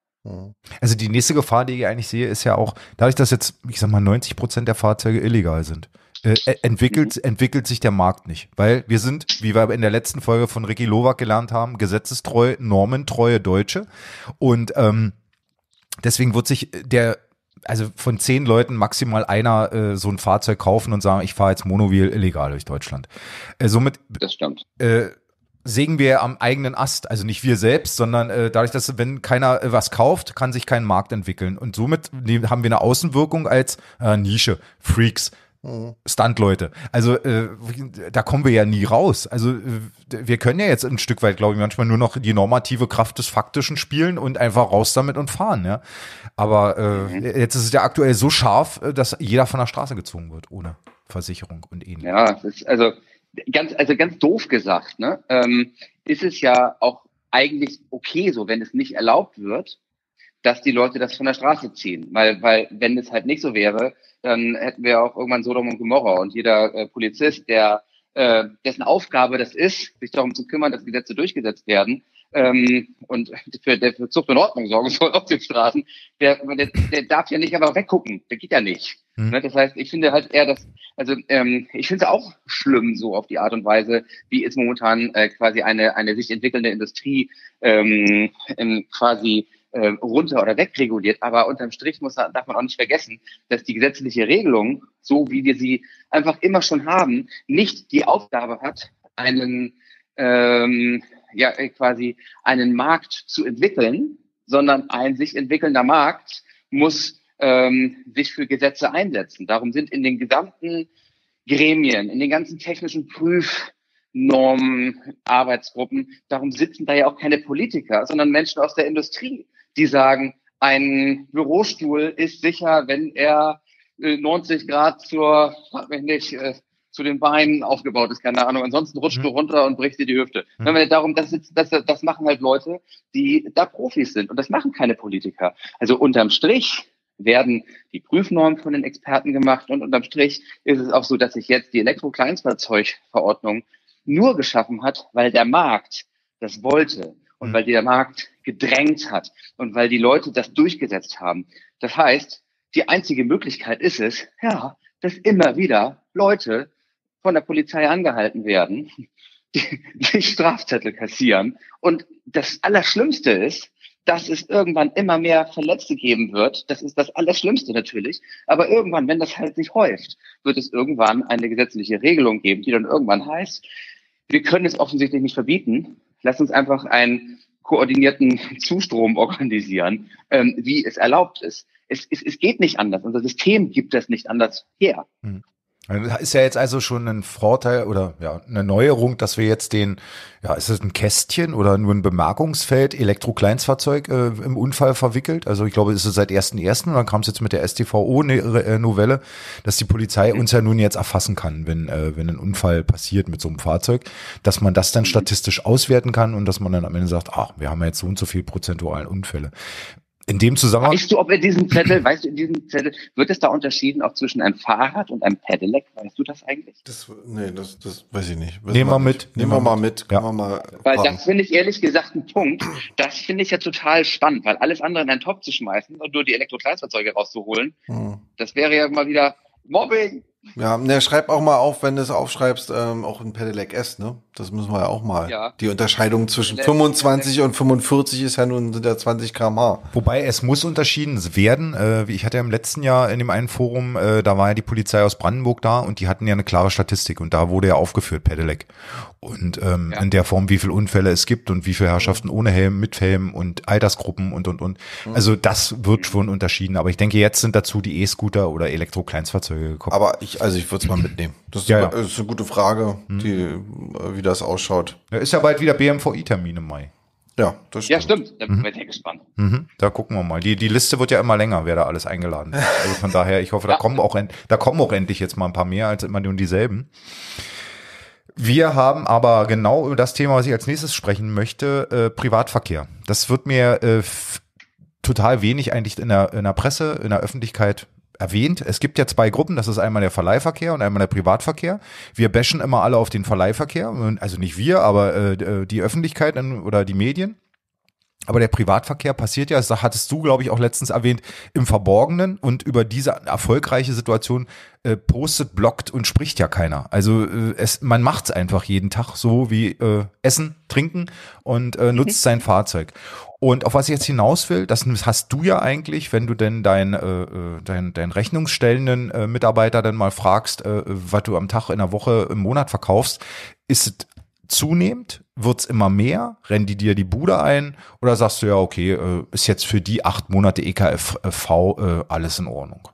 Also die nächste Gefahr, die ich eigentlich sehe, ist ja auch, dadurch, dass jetzt, ich sag mal, neunzig Prozent der Fahrzeuge illegal sind, äh, entwickelt, mhm. entwickelt sich der Markt nicht. Weil wir sind, wie wir in der letzten Folge von Ricky Lowak gelernt haben, gesetzestreu, normentreue Deutsche. Und ähm, deswegen wird sich der, also von zehn Leuten maximal einer äh, so ein Fahrzeug kaufen und sagen, ich fahre jetzt Monowheel illegal durch Deutschland. Äh, somit das stimmt. Äh, sägen wir am eigenen Ast, also nicht wir selbst, sondern äh, dadurch, dass wenn keiner äh, was kauft, kann sich kein Markt entwickeln und somit haben wir eine Außenwirkung als äh, Nische, Freaks, mhm. Stuntleute. Also äh, da kommen wir ja nie raus. Also äh, wir können ja jetzt ein Stück weit, glaube ich, manchmal nur noch die normative Kraft des Faktischen spielen und einfach raus damit und fahren, ja. Aber äh, mhm. jetzt ist es ja aktuell so scharf, dass jeder von der Straße gezogen wird, ohne Versicherung und ähnliches. Ja, das ist also Ganz, also ganz doof gesagt, ne, ähm, ist es ja auch eigentlich okay so, wenn es nicht erlaubt wird, dass die Leute das von der Straße ziehen. Weil, weil wenn es halt nicht so wäre, dann hätten wir auch irgendwann Sodom und Gomorra und jeder äh, Polizist, der äh, dessen Aufgabe das ist, sich darum zu kümmern, dass Gesetze durchgesetzt werden ähm, und für, der für Zucht und Ordnung sorgen soll auf den Straßen, der, der, der darf ja nicht einfach weggucken. Der geht ja nicht. Mhm. Ne, das heißt, ich finde halt eher, dass Also ähm, ich finde es auch schlimm so auf die Art und Weise, wie es momentan äh, quasi eine eine sich entwickelnde Industrie ähm, ähm, quasi äh, runter oder wegreguliert. Aber unterm Strich muss darf man auch nicht vergessen, dass die gesetzliche Regelung, so wie wir sie einfach immer schon haben, nicht die Aufgabe hat, einen ähm, ja quasi einen Markt zu entwickeln, sondern ein sich entwickelnder Markt muss ähm, sich für Gesetze einsetzen. Darum sind in den gesamten Gremien, in den ganzen technischen Prüfnormen, Arbeitsgruppen, darum sitzen da ja auch keine Politiker, sondern Menschen aus der Industrie, die sagen, ein Bürostuhl ist sicher, wenn er äh, neunzig Grad zur, frag mich nicht, äh, zu den Beinen aufgebaut ist, keine Ahnung. Ansonsten rutscht mhm. du runter und brichst dir die Hüfte. Mhm. Wenn wir darum, das, ist, das, das machen halt Leute, die da Profis sind und das machen keine Politiker. Also unterm Strich werden die Prüfnormen von den Experten gemacht und unterm Strich ist es auch so, dass sich jetzt die Elektrokleinstfahrzeugverordnung nur geschaffen hat, weil der Markt das wollte und weil der Markt gedrängt hat und weil die Leute das durchgesetzt haben. Das heißt, die einzige Möglichkeit ist es, ja, dass immer wieder Leute von der Polizei angehalten werden, die, die Strafzettel kassieren. Und das Allerschlimmste ist, dass es irgendwann immer mehr Verletzte geben wird. Das ist das Allerschlimmste natürlich. Aber irgendwann, wenn das halt sich häuft, wird es irgendwann eine gesetzliche Regelung geben, die dann irgendwann heißt, wir können es offensichtlich nicht verbieten. Lass uns einfach einen koordinierten Zustrom organisieren, ähm, wie es erlaubt ist. Es, es, es geht nicht anders. Unser System gibt das nicht anders her. Hm. Ist ja jetzt also schon ein Vorteil oder ja eine Neuerung, dass wir jetzt den, ja, ist es ein Kästchen oder nur ein Bemerkungsfeld Elektrokleinstfahrzeug äh, im Unfall verwickelt? Also ich glaube, es ist seit ersten ersten und dann kam es jetzt mit der S t V O-Novelle, dass die Polizei uns ja nun jetzt erfassen kann, wenn äh, wenn ein Unfall passiert mit so einem Fahrzeug, dass man das dann statistisch auswerten kann und dass man dann am Ende sagt, ach, wir haben ja jetzt so und so viel prozentualen Unfälle. In dem Zusammenhang. Weißt du, ob in diesem Zettel, weißt du, in diesem Zettel, wird es da unterschieden auch zwischen einem Fahrrad und einem Pedelec? Weißt du das eigentlich? Das, nee, das, das weiß ich nicht. Wissen Nehmen wir mit. Nehmen wir mal mit. Ja. Wir mal weil fragen. das finde ich ehrlich gesagt ein Punkt. Das finde ich ja total spannend, weil alles andere in einen Topf zu schmeißen und nur die Elektrokleinstfahrzeuge rauszuholen, Hm. das wäre ja mal wieder Mobbing. Ja, ne, schreib auch mal auf, wenn du es aufschreibst, ähm, auch ein Pedelec S, ne? Das müssen wir ja auch mal. Ja. Die Unterscheidung zwischen Pedelec, fünfundzwanzig und fünfundvierzig ist ja nun sind ja zwanzig Kilometer pro Stunde. Wobei es muss unterschieden werden. Äh, wie ich hatte ja im letzten Jahr in dem einen Forum, äh, da war ja die Polizei aus Brandenburg da und die hatten ja eine klare Statistik und da wurde ja aufgeführt Pedelec. Und ähm, Ja. in der Form, wie viele Unfälle es gibt und wie viele Herrschaften ohne Helm, mit Helm und Altersgruppen und und und. Also das wird schon unterschieden. Aber ich denke, jetzt sind dazu die E-Scooter oder Elektro-Kleinstfahrzeuge gekommen. Aber ich, also ich würde es mal mitnehmen. Das ist, Ja, ja. ist eine gute Frage, die, äh, wie das ausschaut. Ja, ist ja bald wieder B M V I-Termin im Mai. Ja, das stimmt. Ja, stimmt. Da bin ich sehr gespannt. Mhm, da gucken wir mal. Die, die Liste wird ja immer länger, wer da alles eingeladen ist. Also von daher, ich hoffe, da Ja. kommen auch, end- da kommen auch endlich jetzt mal ein paar mehr als immer nur dieselben. Wir haben aber genau über das Thema, was ich als nächstes sprechen möchte, äh, Privatverkehr. Das wird mir äh, f- total wenig eigentlich in der, in der Presse, in der Öffentlichkeit erwähnt. Es gibt ja zwei Gruppen, das ist einmal der Verleihverkehr und einmal der Privatverkehr. Wir bashen immer alle auf den Verleihverkehr, also nicht wir, aber äh, die Öffentlichkeit oder die Medien. Aber der Privatverkehr passiert ja, das hattest du, glaube ich, auch letztens erwähnt, im Verborgenen und über diese erfolgreiche Situation äh, postet, bloggt und spricht ja keiner. Also äh, es, man macht's einfach jeden Tag so wie äh, Essen, Trinken und äh, nutzt sein Fahrzeug. Und auf was ich jetzt hinaus will, das hast du ja eigentlich, wenn du denn dein, äh, dein, dein rechnungsstellenden äh, Mitarbeiter dann mal fragst, äh, was du am Tag, in der Woche, im Monat verkaufst, ist es zunehmend? Wird's immer mehr? Rennen die dir die Bude ein? Oder sagst du ja, okay, äh, ist jetzt für die acht Monate E K F V äh, alles in Ordnung?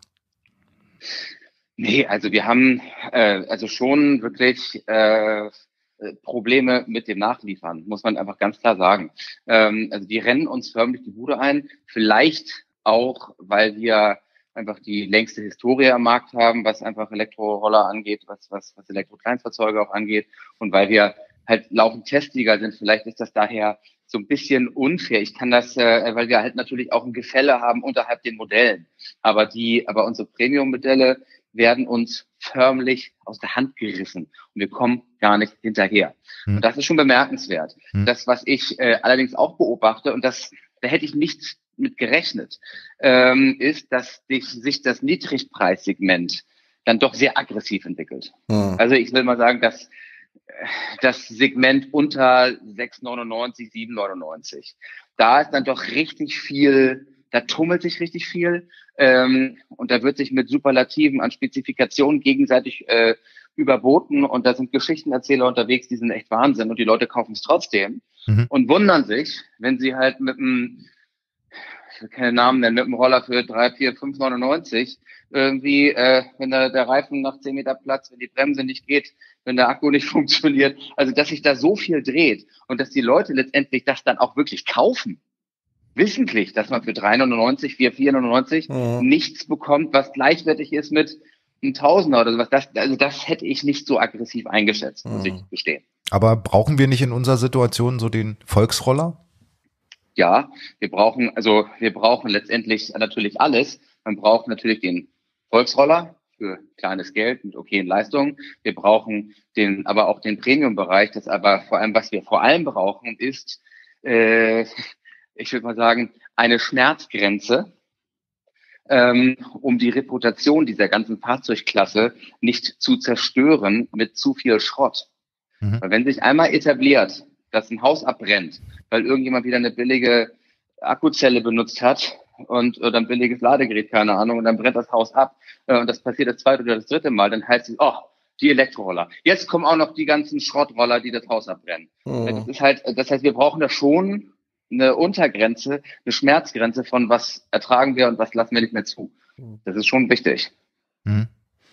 Nee, also wir haben äh, also schon wirklich äh, Probleme mit dem Nachliefern, muss man einfach ganz klar sagen. Ähm, also die rennen uns förmlich die Bude ein, vielleicht auch, weil wir einfach die längste Historie am Markt haben, was einfach Elektroroller angeht, was was was Elektrokleinstfahrzeuge auch angeht und weil wir halt laufend Testsieger sind. Vielleicht ist das daher so ein bisschen unfair. Ich kann das, äh, weil wir halt natürlich auch ein Gefälle haben unterhalb den Modellen. Aber die, aber unsere Premium-Modelle werden uns förmlich aus der Hand gerissen und wir kommen gar nicht hinterher. Hm. Und das ist schon bemerkenswert. Hm. Das, was ich äh, allerdings auch beobachte, und das, da hätte ich nicht mit gerechnet, ähm, ist, dass sich, sich das Niedrigpreissegment dann doch sehr aggressiv entwickelt. Hm. Also ich will mal sagen, dass das Segment unter sechs neunundneunzig, sieben neunundneunzig. Da ist dann doch richtig viel, da tummelt sich richtig viel ähm, und da wird sich mit Superlativen an Spezifikationen gegenseitig äh, überboten und da sind Geschichtenerzähler unterwegs, die sind echt Wahnsinn und die Leute kaufen es trotzdem Mhm. und wundern sich, wenn sie halt mit einem, ich will keine Namen nennen, mit einem Roller für drei, vier, fünf neunundneunzig irgendwie, äh, wenn der, der Reifen nach zehn Meter Platz, wenn die Bremse nicht geht, wenn der Akku nicht funktioniert, also dass sich da so viel dreht und dass die Leute letztendlich das dann auch wirklich kaufen, wissentlich, dass man für drei neunundneunzig, vier, vier neunundneunzig Mhm. nichts bekommt, was gleichwertig ist mit einem Tausender oder sowas. Das, also das hätte ich nicht so aggressiv eingeschätzt, muss ich Mhm. gestehen. Aber brauchen wir nicht in unserer Situation so den Volksroller? Ja, wir brauchen, also wir brauchen letztendlich natürlich alles. Man braucht natürlich den Volksroller für kleines Geld mit okayen Leistungen. Wir brauchen den, aber auch den Premium-Bereich. Das aber vor allem, was wir vor allem brauchen, ist, äh, ich würde mal sagen, eine Schmerzgrenze, ähm, um die Reputation dieser ganzen Fahrzeugklasse nicht zu zerstören mit zu viel Schrott. Mhm. Weil wenn sich einmal etabliert, dass ein Haus abbrennt, weil irgendjemand wieder eine billige Akkuzelle benutzt hat und oder ein billiges Ladegerät, keine Ahnung, und dann brennt das Haus ab äh, und das passiert das zweite oder das dritte Mal, dann heißt es, oh, die Elektroroller. Jetzt kommen auch noch die ganzen Schrottroller, die das Haus abbrennen. Mhm. Das ist halt, das heißt, wir brauchen da schon eine Untergrenze, eine Schmerzgrenze von was ertragen wir und was lassen wir nicht mehr zu. Das ist schon wichtig. Mhm.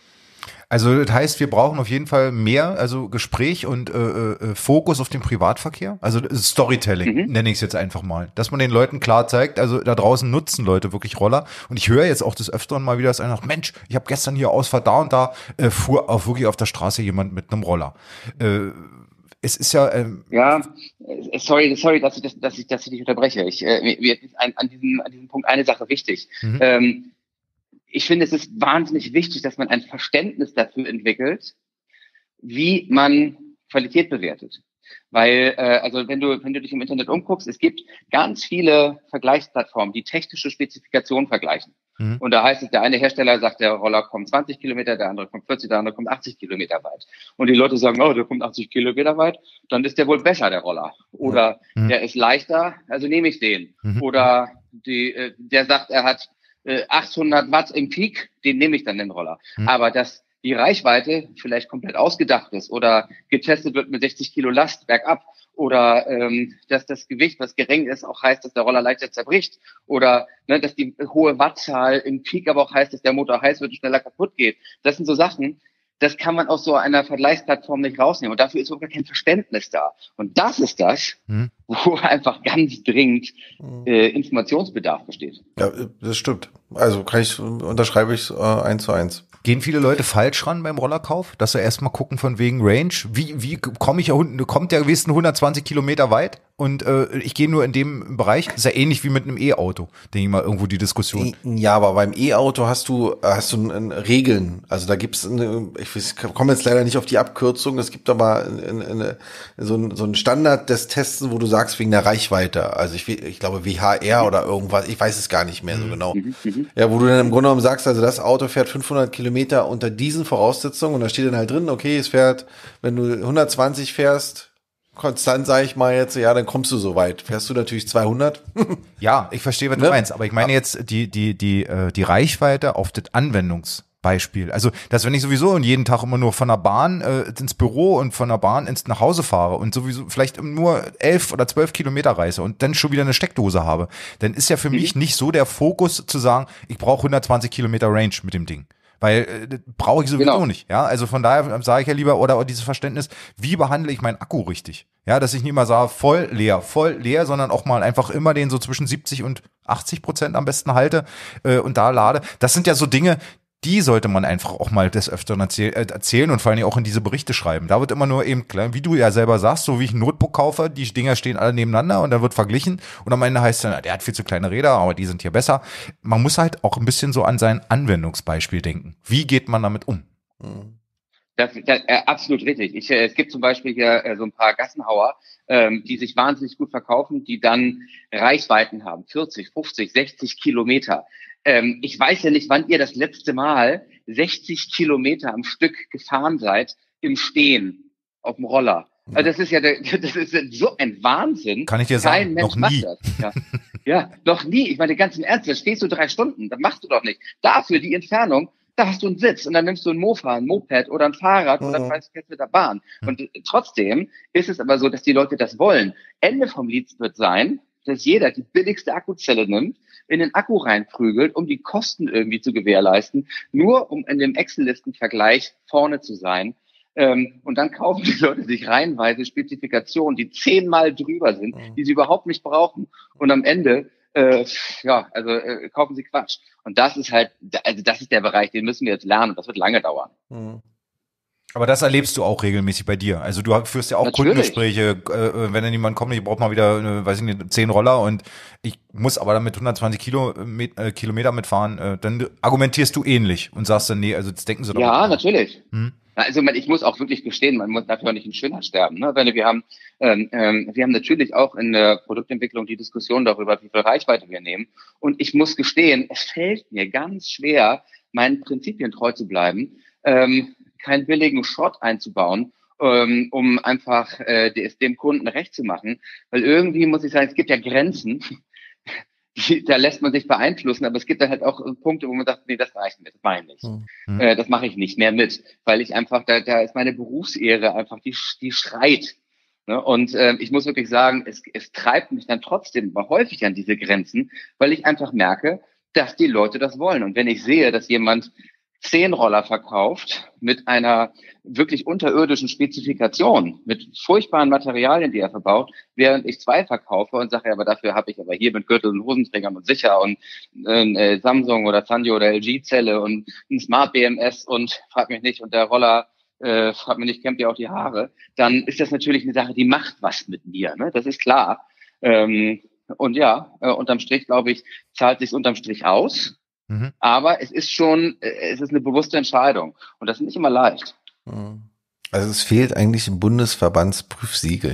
Also das heißt, wir brauchen auf jeden Fall mehr, also Gespräch und äh, äh, Fokus auf den Privatverkehr. Also Storytelling, mhm. nenne ich es jetzt einfach mal. Dass man den Leuten klar zeigt, also da draußen nutzen Leute wirklich Roller. Und ich höre jetzt auch des Öfteren mal wieder, dass einer sagt, Mensch, ich habe gestern hier Ausfahrt da und da, äh, fuhr auch wirklich auf der Straße jemand mit einem Roller. Äh, es ist ja... Ähm, ja, sorry, sorry, dass ich, das, dass ich, dass ich dich unterbreche. Ich, äh, mir ist ein, an, diesem, an diesem Punkt eine Sache wichtig. Mhm. Ähm, Ich finde, es ist wahnsinnig wichtig, dass man ein Verständnis dafür entwickelt, wie man Qualität bewertet. Weil, äh, also wenn du, wenn du dich im Internet umguckst, es gibt ganz viele Vergleichsplattformen, die technische Spezifikationen vergleichen. Mhm. Und da heißt es, der eine Hersteller sagt, der Roller kommt zwanzig Kilometer, der andere kommt vierzig, der andere kommt achtzig Kilometer weit. Und die Leute sagen, oh, der kommt achtzig Kilometer weit, dann ist der wohl besser, der Roller. Oder mhm. der ist leichter, also nehme ich den. Mhm. Oder die, äh, der sagt, er hat achthundert Watt im Peak, den nehme ich dann den Roller. Hm. Aber dass die Reichweite vielleicht komplett ausgedacht ist oder getestet wird mit sechzig Kilo Last bergab oder ähm, dass das Gewicht, was gering ist, auch heißt, dass der Roller leichter zerbricht oder ne, dass die hohe Wattzahl im Peak aber auch heißt, dass der Motor heiß wird und schneller kaputt geht. Das sind so Sachen, das kann man aus so einer Vergleichsplattform nicht rausnehmen. Und dafür ist überhaupt kein Verständnis da. Und das ist das, hm. wo einfach ganz dringend äh, Informationsbedarf besteht. Ja, das stimmt. Also kann ich, unterschreibe ich äh, eins zu eins. Gehen viele Leute falsch ran beim Rollerkauf, dass sie erstmal gucken von wegen Range, wie wie komme ich ja, kommt der gewissen hundertzwanzig Kilometer weit und äh, ich gehe nur in dem Bereich, das ist ja ähnlich wie mit einem E-Auto, denke ich mal, irgendwo die Diskussion. Ja, aber beim E-Auto hast du hast du ein, ein Regeln, also da gibt's eine, ich, ich komme jetzt leider nicht auf die Abkürzung, es gibt aber eine, eine, so ein so ein Standard des Testen, wo du sagst wegen der Reichweite, also ich ich glaube W H R oder irgendwas, ich weiß es gar nicht mehr so genau. Ja, wo du dann im Grunde genommen sagst, also das Auto fährt fünfhundert Kilometer unter diesen Voraussetzungen und da steht dann halt drin, okay, es fährt, wenn du hundertzwanzig fährst, konstant sage ich mal jetzt, ja, dann kommst du so weit. Fährst du natürlich zweihundert. Ja, ich verstehe, was ne? du meinst, aber ich meine jetzt die die die äh, die Reichweite auf das Anwendungsbeispiel. Also, dass wenn ich sowieso jeden Tag immer nur von der Bahn äh, ins Büro und von der Bahn ins nach Hause fahre und sowieso vielleicht nur elf oder zwölf Kilometer reise und dann schon wieder eine Steckdose habe, dann ist ja für mhm. mich nicht so der Fokus zu sagen, ich brauche hundertzwanzig Kilometer Range mit dem Ding. Weil äh, brauche ich sowieso genau. nicht, ja. Also von daher sage ich ja lieber, oder, oder dieses Verständnis, wie behandle ich meinen Akku richtig? Ja, dass ich nicht immer sage, voll leer, voll leer, sondern auch mal einfach immer den so zwischen siebzig und achtzig Prozent am besten halte äh, und da lade. Das sind ja so Dinge, die sollte man einfach auch mal des Öfteren erzähl- äh, erzählen und vor allem auch in diese Berichte schreiben. Da wird immer nur eben, wie du ja selber sagst, so wie ich ein Notebook kaufe, die Dinger stehen alle nebeneinander und dann wird verglichen und am Ende heißt es dann, der hat viel zu kleine Räder, aber die sind hier besser. Man muss halt auch ein bisschen so an sein Anwendungsbeispiel denken. Wie geht man damit um? Das, das äh, absolut richtig. Ich, äh, es gibt zum Beispiel hier äh, so ein paar Gassenhauer, ähm, die sich wahnsinnig gut verkaufen, die dann Reichweiten haben, vierzig, fünfzig, sechzig Kilometer. Ähm, ich weiß ja nicht, wann ihr das letzte Mal sechzig Kilometer am Stück gefahren seid im Stehen auf dem Roller. Also das ist ja, der, das ist so ein Wahnsinn. Kann ich dir sagen, Kein Mensch noch nie. macht das. Ja. ja, noch nie. Ich meine, ganz im Ernst, da stehst du drei Stunden, das machst du doch nicht. Dafür die Entfernung, da hast du einen Sitz und dann nimmst du ein Mofa, ein Moped oder ein Fahrrad mhm. oder fährst mit der Bahn. Und trotzdem ist es aber so, dass die Leute das wollen. Ende vom Lied wird sein, dass jeder die billigste Akkuzelle nimmt, in den Akku reinprügelt, um die Kosten irgendwie zu gewährleisten, nur um in dem Excel-Listen-Vergleich vorne zu sein. Ähm, und dann kaufen die Leute sich reihenweise Spezifikationen, die zehnmal drüber sind, mhm. die sie überhaupt nicht brauchen. Und am Ende, äh, ja, also äh, kaufen sie Quatsch. Und das ist halt, also das ist der Bereich, den müssen wir jetzt lernen. Das wird lange dauern. Mhm. Aber das erlebst du auch regelmäßig bei dir. Also du führst ja auch Natürlich. Kundengespräche, äh, wenn dann jemand kommt, ich brauche mal wieder, äh, weiß ich nicht, zehn Roller und ich muss aber damit hundertzwanzig Kilo, mit, äh, Kilometer mitfahren, äh, dann argumentierst du ähnlich und sagst dann, nee, also das denken sie doch Ja, mal. natürlich. Hm? Also man, ich muss auch wirklich gestehen, man muss dafür auch nicht in Schönheit sterben. Ne? Weil wir haben, ähm, ähm, wir haben natürlich auch in der Produktentwicklung die Diskussion darüber, wie viel Reichweite wir nehmen. Und ich muss gestehen, es fällt mir ganz schwer, meinen Prinzipien treu zu bleiben, ähm, keinen billigen Schrott einzubauen, ähm, um einfach äh, dem Kunden recht zu machen. Weil irgendwie muss ich sagen, es gibt ja Grenzen. Da lässt man sich beeinflussen, aber es gibt dann halt auch Punkte, wo man sagt, nee, das reicht mir, das meine ich. Mhm. Äh, das mache ich nicht mehr mit, weil ich einfach, da, da ist meine Berufsehre einfach, die, die schreit. Ne? Und äh, ich muss wirklich sagen, es, es treibt mich dann trotzdem aber häufig an diese Grenzen, weil ich einfach merke, dass die Leute das wollen. Und wenn ich sehe, dass jemand zehn Roller verkauft mit einer wirklich unterirdischen Spezifikation, mit furchtbaren Materialien, die er verbaut, während ich zwei verkaufe und sage, ja, aber dafür habe ich aber hier mit Gürtel und Hosenträgern und sicher und äh, Samsung oder Sanyo oder L G-Zelle und ein Smart B M S und frag mich nicht, und der Roller, äh, frag mich nicht, kämmt ihr auch die Haare, dann ist das natürlich eine Sache, die macht was mit mir, ne? Das ist klar. Ähm, und ja, äh, unterm Strich, glaube ich, zahlt sich unterm Strich aus. Mhm. Aber es ist schon, es ist eine bewusste Entscheidung. Und das ist nicht immer leicht. Also es fehlt eigentlich ein Bundesverbandsprüfsiegel.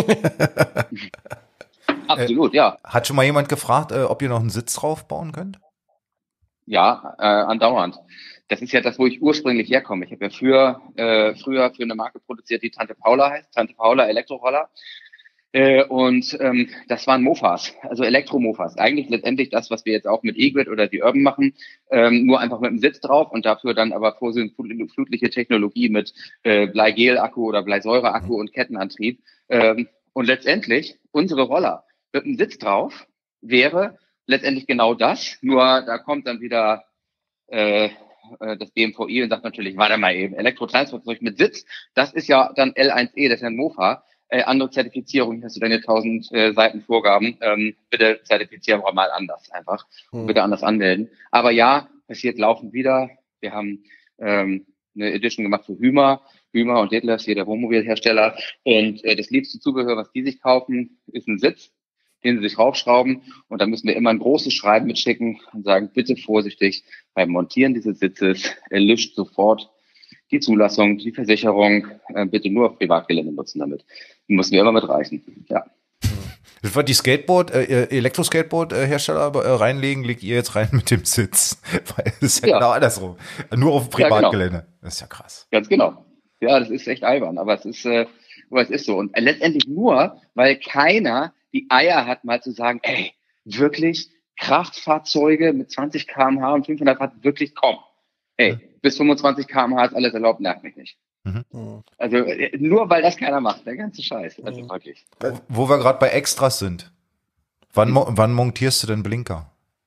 Absolut, ja. Hat schon mal jemand gefragt, äh, ob ihr noch einen Sitz drauf bauen könnt? Ja, äh, andauernd. Das ist ja das, wo ich ursprünglich herkomme. Ich habe ja früher, äh, früher für eine Marke produziert, die Tante Paula heißt. Tante Paula Elektroroller. Äh, und ähm, das waren Mofas, also Elektromofas. Eigentlich letztendlich das, was wir jetzt auch mit E-Grid oder die Urban machen, ähm, nur einfach mit einem Sitz drauf und dafür dann aber vorsitzflutliche Technologie mit äh, Bleigel-Akku oder Bleisäure-Akku und Kettenantrieb. Ähm, und letztendlich, unsere Roller mit einem Sitz drauf wäre letztendlich genau das, nur da kommt dann wieder äh, das B M V I und sagt natürlich, warte mal eben, Elektrotransportzeug mit Sitz, das ist ja dann L eins E, das ist ja ein Mofa. Äh, andere Zertifizierung, hast du deine tausend äh, Seiten Vorgaben, ähm, bitte zertifizieren wir mal anders einfach, mhm. bitte anders anmelden. Aber ja, passiert laufend wieder. Wir haben ähm, eine Edition gemacht für Hümer, Hümer und Detlefs, hier der Wohnmobilhersteller. Und äh, das liebste Zubehör, was die sich kaufen, ist ein Sitz, den sie sich raufschrauben. Und da müssen wir immer ein großes Schreiben mitschicken und sagen, bitte vorsichtig beim Montieren dieses Sitzes, erlischt sofort die Zulassung, die Versicherung, äh, bitte nur auf Privatgelände nutzen damit. Die müssen wir immer mit reichen, ja. Das war die Skateboard, äh, Elektroskateboard-Hersteller äh, reinlegen, legt ihr jetzt rein mit dem Sitz. Weil das ist ja, ja genau andersrum. Nur auf Privatgelände. Ja, genau. Das ist ja krass. Ganz genau. Ja, das ist echt albern, aber es ist, äh, aber es ist so. Und letztendlich nur, weil keiner die Eier hat, mal zu sagen, ey, wirklich Kraftfahrzeuge mit zwanzig Kilometer pro Stunde und fünfhundert Watt, wirklich komm. Ey, ja. Bis fünfundzwanzig Kilometer pro Stunde ist alles erlaubt, nervt mich nicht. Mhm. Also nur weil das keiner macht, der ganze Scheiß. Also mhm. wirklich. Wo wir gerade bei Extras sind. Wann, mhm. wann montierst du denn Blinker?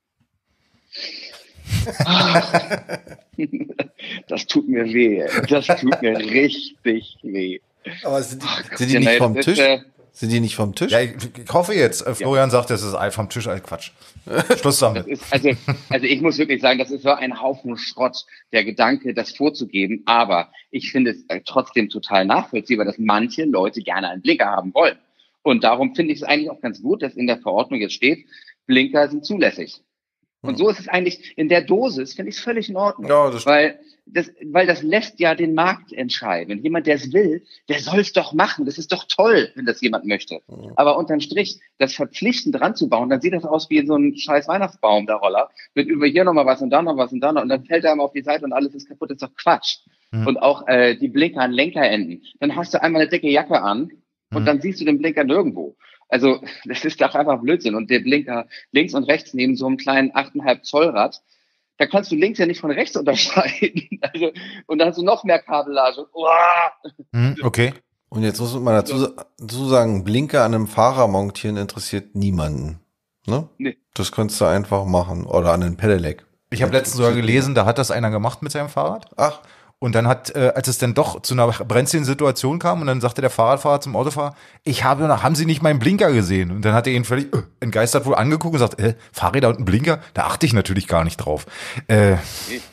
Das tut mir weh. Das tut mir richtig weh. Aber sind die, Ach, sind die nicht vom Tisch? Ist, äh, Sind die nicht vom Tisch? Ja, ich, ich hoffe jetzt. Äh, Florian ja. sagt, das ist all vom Tisch, all Quatsch. Schluss damit. Ist, also, also ich muss wirklich sagen, das ist so ein Haufen Schrott, der Gedanke, das vorzugeben. Aber ich finde es äh, trotzdem total nachvollziehbar, dass manche Leute gerne einen Blinker haben wollen. Und darum finde ich es eigentlich auch ganz gut, dass in der Verordnung jetzt steht, Blinker sind zulässig. Und so ist es eigentlich in der Dosis, finde ich es völlig in Ordnung. Ja, das weil, das, weil das lässt ja den Markt entscheiden. Wenn jemand, der es will, der soll es doch machen. Das ist doch toll, wenn das jemand möchte. Mhm. Aber unterm Strich, das verpflichtend dran zu bauen, dann sieht das aus wie so ein scheiß Weihnachtsbaum, der Roller. Mit über hier nochmal was und da noch was und da noch. Und dann fällt er einmal auf die Seite und alles ist kaputt. Das ist doch Quatsch. Mhm. Und auch äh, die Blinker an Lenkerenden. Dann hast du einmal eine dicke Jacke an und mhm. dann siehst du den Blinker nirgendwo. Also das ist doch einfach Blödsinn. Und der Blinker links und rechts neben so einem kleinen acht Komma fünf Zoll Rad, da kannst du links ja nicht von rechts unterscheiden. Also, und dann hast du noch mehr Kabellage. Hm, okay. Und jetzt muss man dazu, dazu sagen, Blinker an einem Fahrer montieren interessiert niemanden. Ne? Nee. Das kannst du einfach machen. Oder an einem Pedelec. Ich habe letztens sogar gelesen, da hat das einer gemacht mit seinem Fahrrad. Ach. Und dann hat, äh, als es dann doch zu einer brenzligen Situation kam, und dann sagte der Fahrradfahrer zum Autofahrer, ich habe noch, haben Sie nicht meinen Blinker gesehen? Und dann hat er ihn völlig äh, entgeistert wohl angeguckt und sagt, äh, Fahrräder und ein Blinker? Da achte ich natürlich gar nicht drauf. Äh,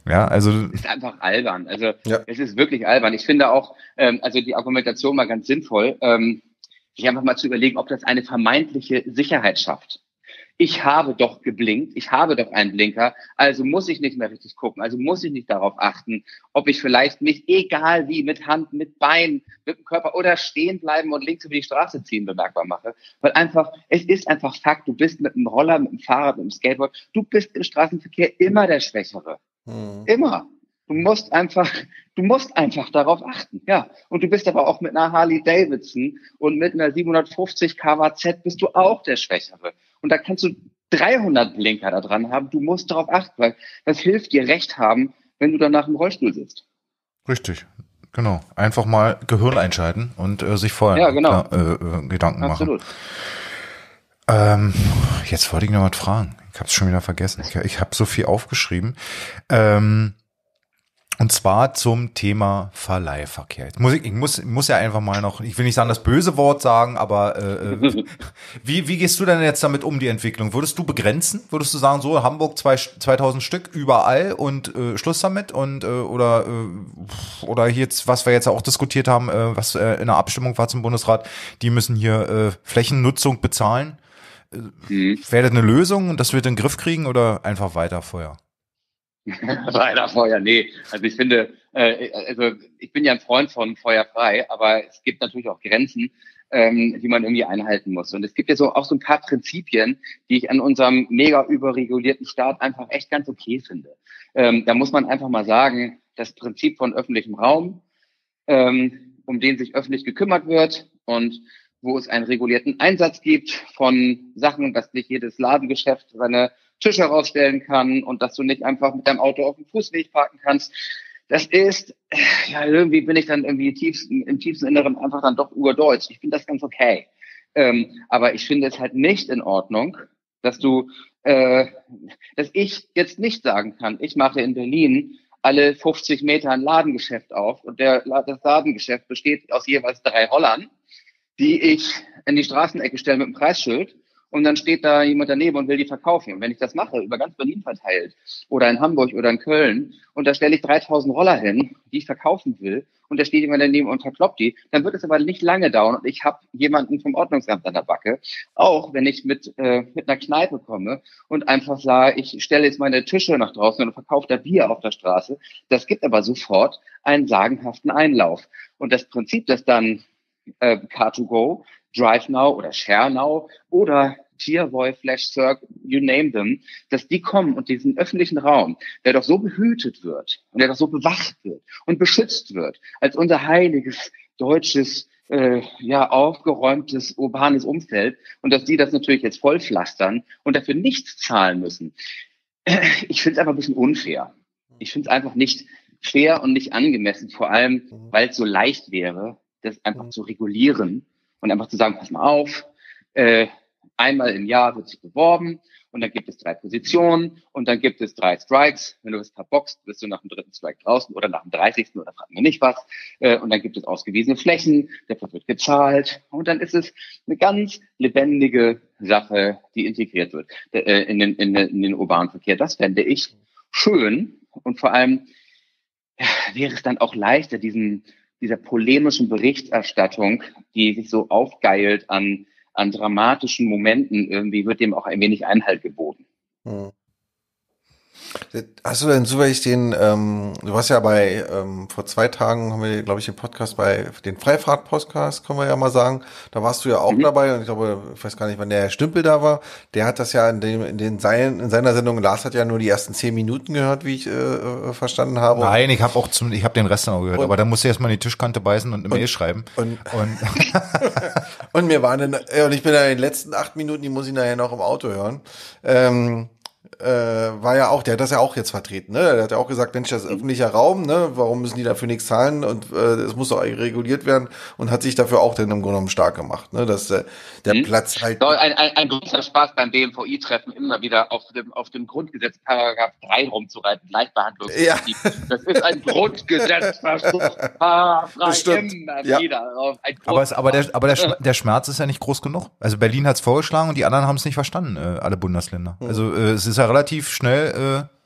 Ja, also. Das ist einfach albern. Also, ja. Es ist wirklich albern. Ich finde auch, ähm, also die Argumentation mal ganz sinnvoll, ähm, sich einfach mal zu überlegen, ob das eine vermeintliche Sicherheit schafft. Ich habe doch geblinkt, ich habe doch einen Blinker, also muss ich nicht mehr richtig gucken, also muss ich nicht darauf achten, ob ich vielleicht nicht, egal wie, mit Hand, mit Bein, mit dem Körper oder stehen bleiben und links über die Straße ziehen bemerkbar mache. Weil einfach, es ist einfach Fakt, du bist mit dem Roller, mit dem Fahrrad, mit dem Skateboard, du bist im Straßenverkehr immer der Schwächere. Hm. Immer. Du musst einfach, du musst einfach darauf achten, ja. Und du bist aber auch mit einer Harley Davidson und mit einer siebenhundertfünfzig K W Z bist du auch der Schwächere. Und da kannst du dreihundert Blinker da dran haben. Du musst darauf achten, weil das hilft dir Recht haben, wenn du danach im Rollstuhl sitzt. Richtig, genau. Einfach mal Gehirn einschalten und äh, sich vorher ja, genau. klar, äh, Gedanken Absolut. machen. Ähm, jetzt wollte ich noch was fragen. Ich habe es schon wieder vergessen. Ich, ich habe so viel aufgeschrieben. Ähm, Und zwar zum Thema Verleihverkehr. Jetzt muss ich, ich muss, muss ja einfach mal noch, ich will nicht sagen das böse Wort sagen, aber äh, wie, wie gehst du denn jetzt damit um, die Entwicklung? Würdest du begrenzen? Würdest du sagen, so Hamburg zwei, zweitausend Stück überall und äh, Schluss damit? Und äh, oder äh, oder jetzt, was wir jetzt auch diskutiert haben, äh, was äh, in der Abstimmung war zum Bundesrat, die müssen hier äh, Flächennutzung bezahlen. Äh, mhm. Wäre das eine Lösung und das wird in den Griff kriegen oder einfach weiter Feuer? Weiter Feuer, nee. Also ich finde, äh, also ich bin ja ein Freund von feuerfrei, aber es gibt natürlich auch Grenzen, ähm, die man irgendwie einhalten muss. Und es gibt ja so auch so ein paar Prinzipien, die ich an unserem mega überregulierten Staat einfach echt ganz okay finde. Ähm, da muss man einfach mal sagen, das Prinzip von öffentlichem Raum, ähm, um den sich öffentlich gekümmert wird und wo es einen regulierten Einsatz gibt von Sachen, dass nicht jedes Ladengeschäft seine Tische herausstellen kann und dass du nicht einfach mit deinem Auto auf dem Fußweg parken kannst. Das ist, ja, irgendwie bin ich dann irgendwie tiefsten, im tiefsten Inneren einfach dann doch urdeutsch. Ich finde das ganz okay. Ähm, aber ich finde es halt nicht in Ordnung, dass du, äh, dass ich jetzt nicht sagen kann, ich mache in Berlin alle fünfzig Meter ein Ladengeschäft auf und der, das Ladengeschäft besteht aus jeweils drei Rollern, die ich in die Straßenecke stelle mit einem Preisschild. Und dann steht da jemand daneben und will die verkaufen. Und wenn ich das mache, über ganz Berlin verteilt oder in Hamburg oder in Köln und da stelle ich dreitausend Roller hin, die ich verkaufen will und da steht jemand daneben und verkloppt die, dann wird es aber nicht lange dauern und ich habe jemanden vom Ordnungsamt an der Backe. Auch wenn ich mit äh, mit einer Kneipe komme und einfach sage, ich stelle jetzt meine Tische nach draußen und verkaufe da Bier auf der Straße. Das gibt aber sofort einen sagenhaften Einlauf. Und das Prinzip, das dann äh, Car to Go, Drive Now oder Share Now oder Tiervoy, Flash Circle, you name them, dass die kommen und diesen öffentlichen Raum, der doch so behütet wird und der doch so bewacht wird und beschützt wird, als unser heiliges, deutsches, äh, ja, aufgeräumtes, urbanes Umfeld und dass die das natürlich jetzt vollpflastern und dafür nichts zahlen müssen. Ich finde es einfach ein bisschen unfair. Ich finde es einfach nicht fair und nicht angemessen, vor allem, weil es so leicht wäre, das einfach zu regulieren und einfach zu sagen, pass mal auf, äh, einmal im Jahr wird sich beworben und dann gibt es drei Positionen und dann gibt es drei Strikes. Wenn du es verboxt, bist du nach dem dritten Strike draußen oder nach dem dreißigsten oder fragen wir nicht was. Und dann gibt es ausgewiesene Flächen, dafür wird gezahlt und dann ist es eine ganz lebendige Sache, die integriert wird in den, in den, in den urbanen Verkehr. Das fände ich schön und vor allem ja, wäre es dann auch leichter, diesen, dieser polemischen Berichterstattung, die sich so aufgeilt an an dramatischen Momenten, irgendwie wird dem auch ein wenig Einhalt geboten. Hm. Hast du denn zufällig den, ähm, du warst ja bei, ähm, vor zwei Tagen haben wir, glaube ich, den Podcast bei, den Freifahrt-Podcast, können wir ja mal sagen, da warst du ja auch mhm. dabei und ich glaube, ich weiß gar nicht, wann der Herr Stümpel da war, der hat das ja in dem, in den seinen, in seiner Sendung, Lars hat ja nur die ersten zehn Minuten gehört, wie ich äh, verstanden habe. Nein, ich habe auch zum, ich habe den Rest noch gehört, und, aber da musst du erstmal in die Tischkante beißen und eine Mail schreiben. Und, und, und mir waren, und ich bin ja in den letzten acht Minuten, die muss ich nachher noch im Auto hören, ähm, Äh, war ja auch, der hat das ja auch jetzt vertreten, ne? Der hat ja auch gesagt, Mensch, das ist öffentlicher Raum, ne? Warum müssen die dafür nichts zahlen und es äh, muss doch reguliert werden und hat sich dafür auch dann im Grunde genommen stark gemacht, ne? Dass äh, der mhm. Platz halt. So, ein, ein, ein großer Spaß beim B M V I-Treffen, immer wieder auf dem auf dem Grundgesetz Paragraph drei rumzureiten, Gleichbehandlung. Ja. Das ist ein Grundgesetzversuch. Paragraph immer ja. wieder. Ein aber es, aber der, aber der, der Schmerz ist ja nicht groß genug. Also Berlin hat es vorgeschlagen und die anderen haben es nicht verstanden, äh, alle Bundesländer. Mhm. Also äh, es ist ja relativ schnell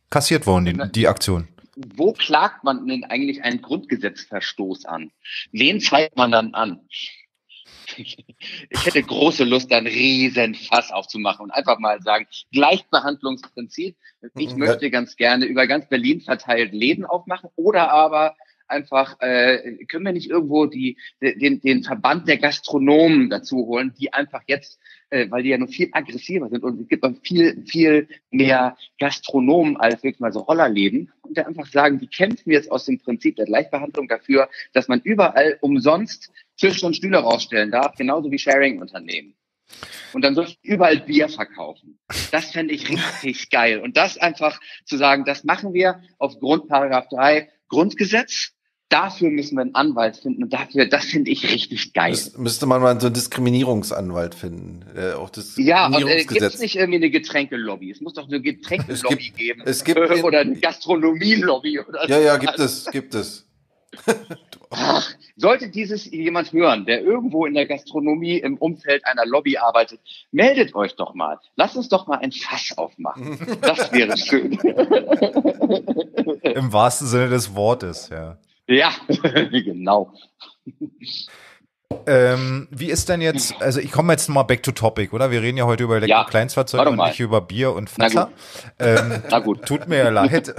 kassiert worden, die, die Aktion. Wo klagt man denn eigentlich einen Grundgesetzverstoß an? Wen zeigt man dann an? Ich hätte große Lust, einen riesen Fass aufzumachen und einfach mal sagen, Gleichbehandlungsprinzip. Ich möchte ganz gerne über ganz Berlin verteilt Läden aufmachen oder aber einfach, äh, können wir nicht irgendwo die, den, den Verband der Gastronomen dazu holen, die einfach jetzt, äh, weil die ja noch viel aggressiver sind und es gibt noch viel, viel mehr Gastronomen als wirklich mal so Rollerläden und der einfach sagen, die kämpfen jetzt aus dem Prinzip der Gleichbehandlung dafür, dass man überall umsonst Tische und Stühle rausstellen darf, genauso wie Sharing-Unternehmen. Und dann soll ich überall Bier verkaufen. Das fände ich richtig geil. Und das einfach zu sagen, das machen wir aufgrund Paragraph drei Grundgesetz. Dafür müssen wir einen Anwalt finden und dafür, das finde ich richtig geil. Das müsste man mal so einen Diskriminierungsanwalt finden. Äh, auch das ja, und äh, gibt es nicht irgendwie eine Getränkelobby? Es muss doch eine Getränkelobby gibt, geben. Es gibt oder eine Gastronomielobby oder ja, so. Ja, gibt es, gibt es. Ach, sollte dieses jemand hören, der irgendwo in der Gastronomie im Umfeld einer Lobby arbeitet, meldet euch doch mal. Lasst uns doch mal ein Fass aufmachen. Das wäre schön. Im wahrsten Sinne des Wortes, ja. Ja, genau. Ähm, wie ist denn jetzt, also ich komme jetzt mal back to topic, oder? Wir reden ja heute über Elektro-Kleinstfahrzeuge ja, und nicht über Bier und Fässer. Na gut. Ähm, Na gut. Tut mir ja leid.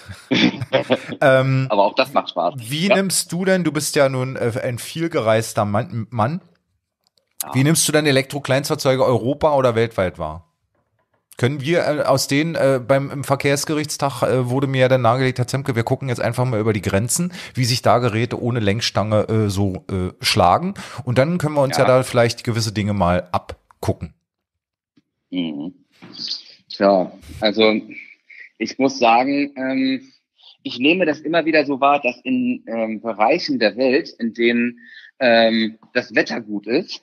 ähm, Aber auch das macht Spaß. Wie ja. nimmst du denn, du bist ja nun äh, ein vielgereister Mann, Mann. Ja. Wie nimmst du denn Elektro-Kleinstfahrzeuge Europa oder weltweit wahr? Können wir äh, aus denen, äh, beim im Verkehrsgerichtstag äh, wurde mir ja dann nahegelegt, Herr Zemke, wir gucken jetzt einfach mal über die Grenzen, wie sich da Geräte ohne Lenkstange äh, so äh, schlagen. Und dann können wir uns ja. ja da vielleicht gewisse Dinge mal abgucken. Mhm. Tja, also ich muss sagen, ähm, ich nehme das immer wieder so wahr, dass in ähm, Bereichen der Welt, in denen ähm, das Wetter gut ist,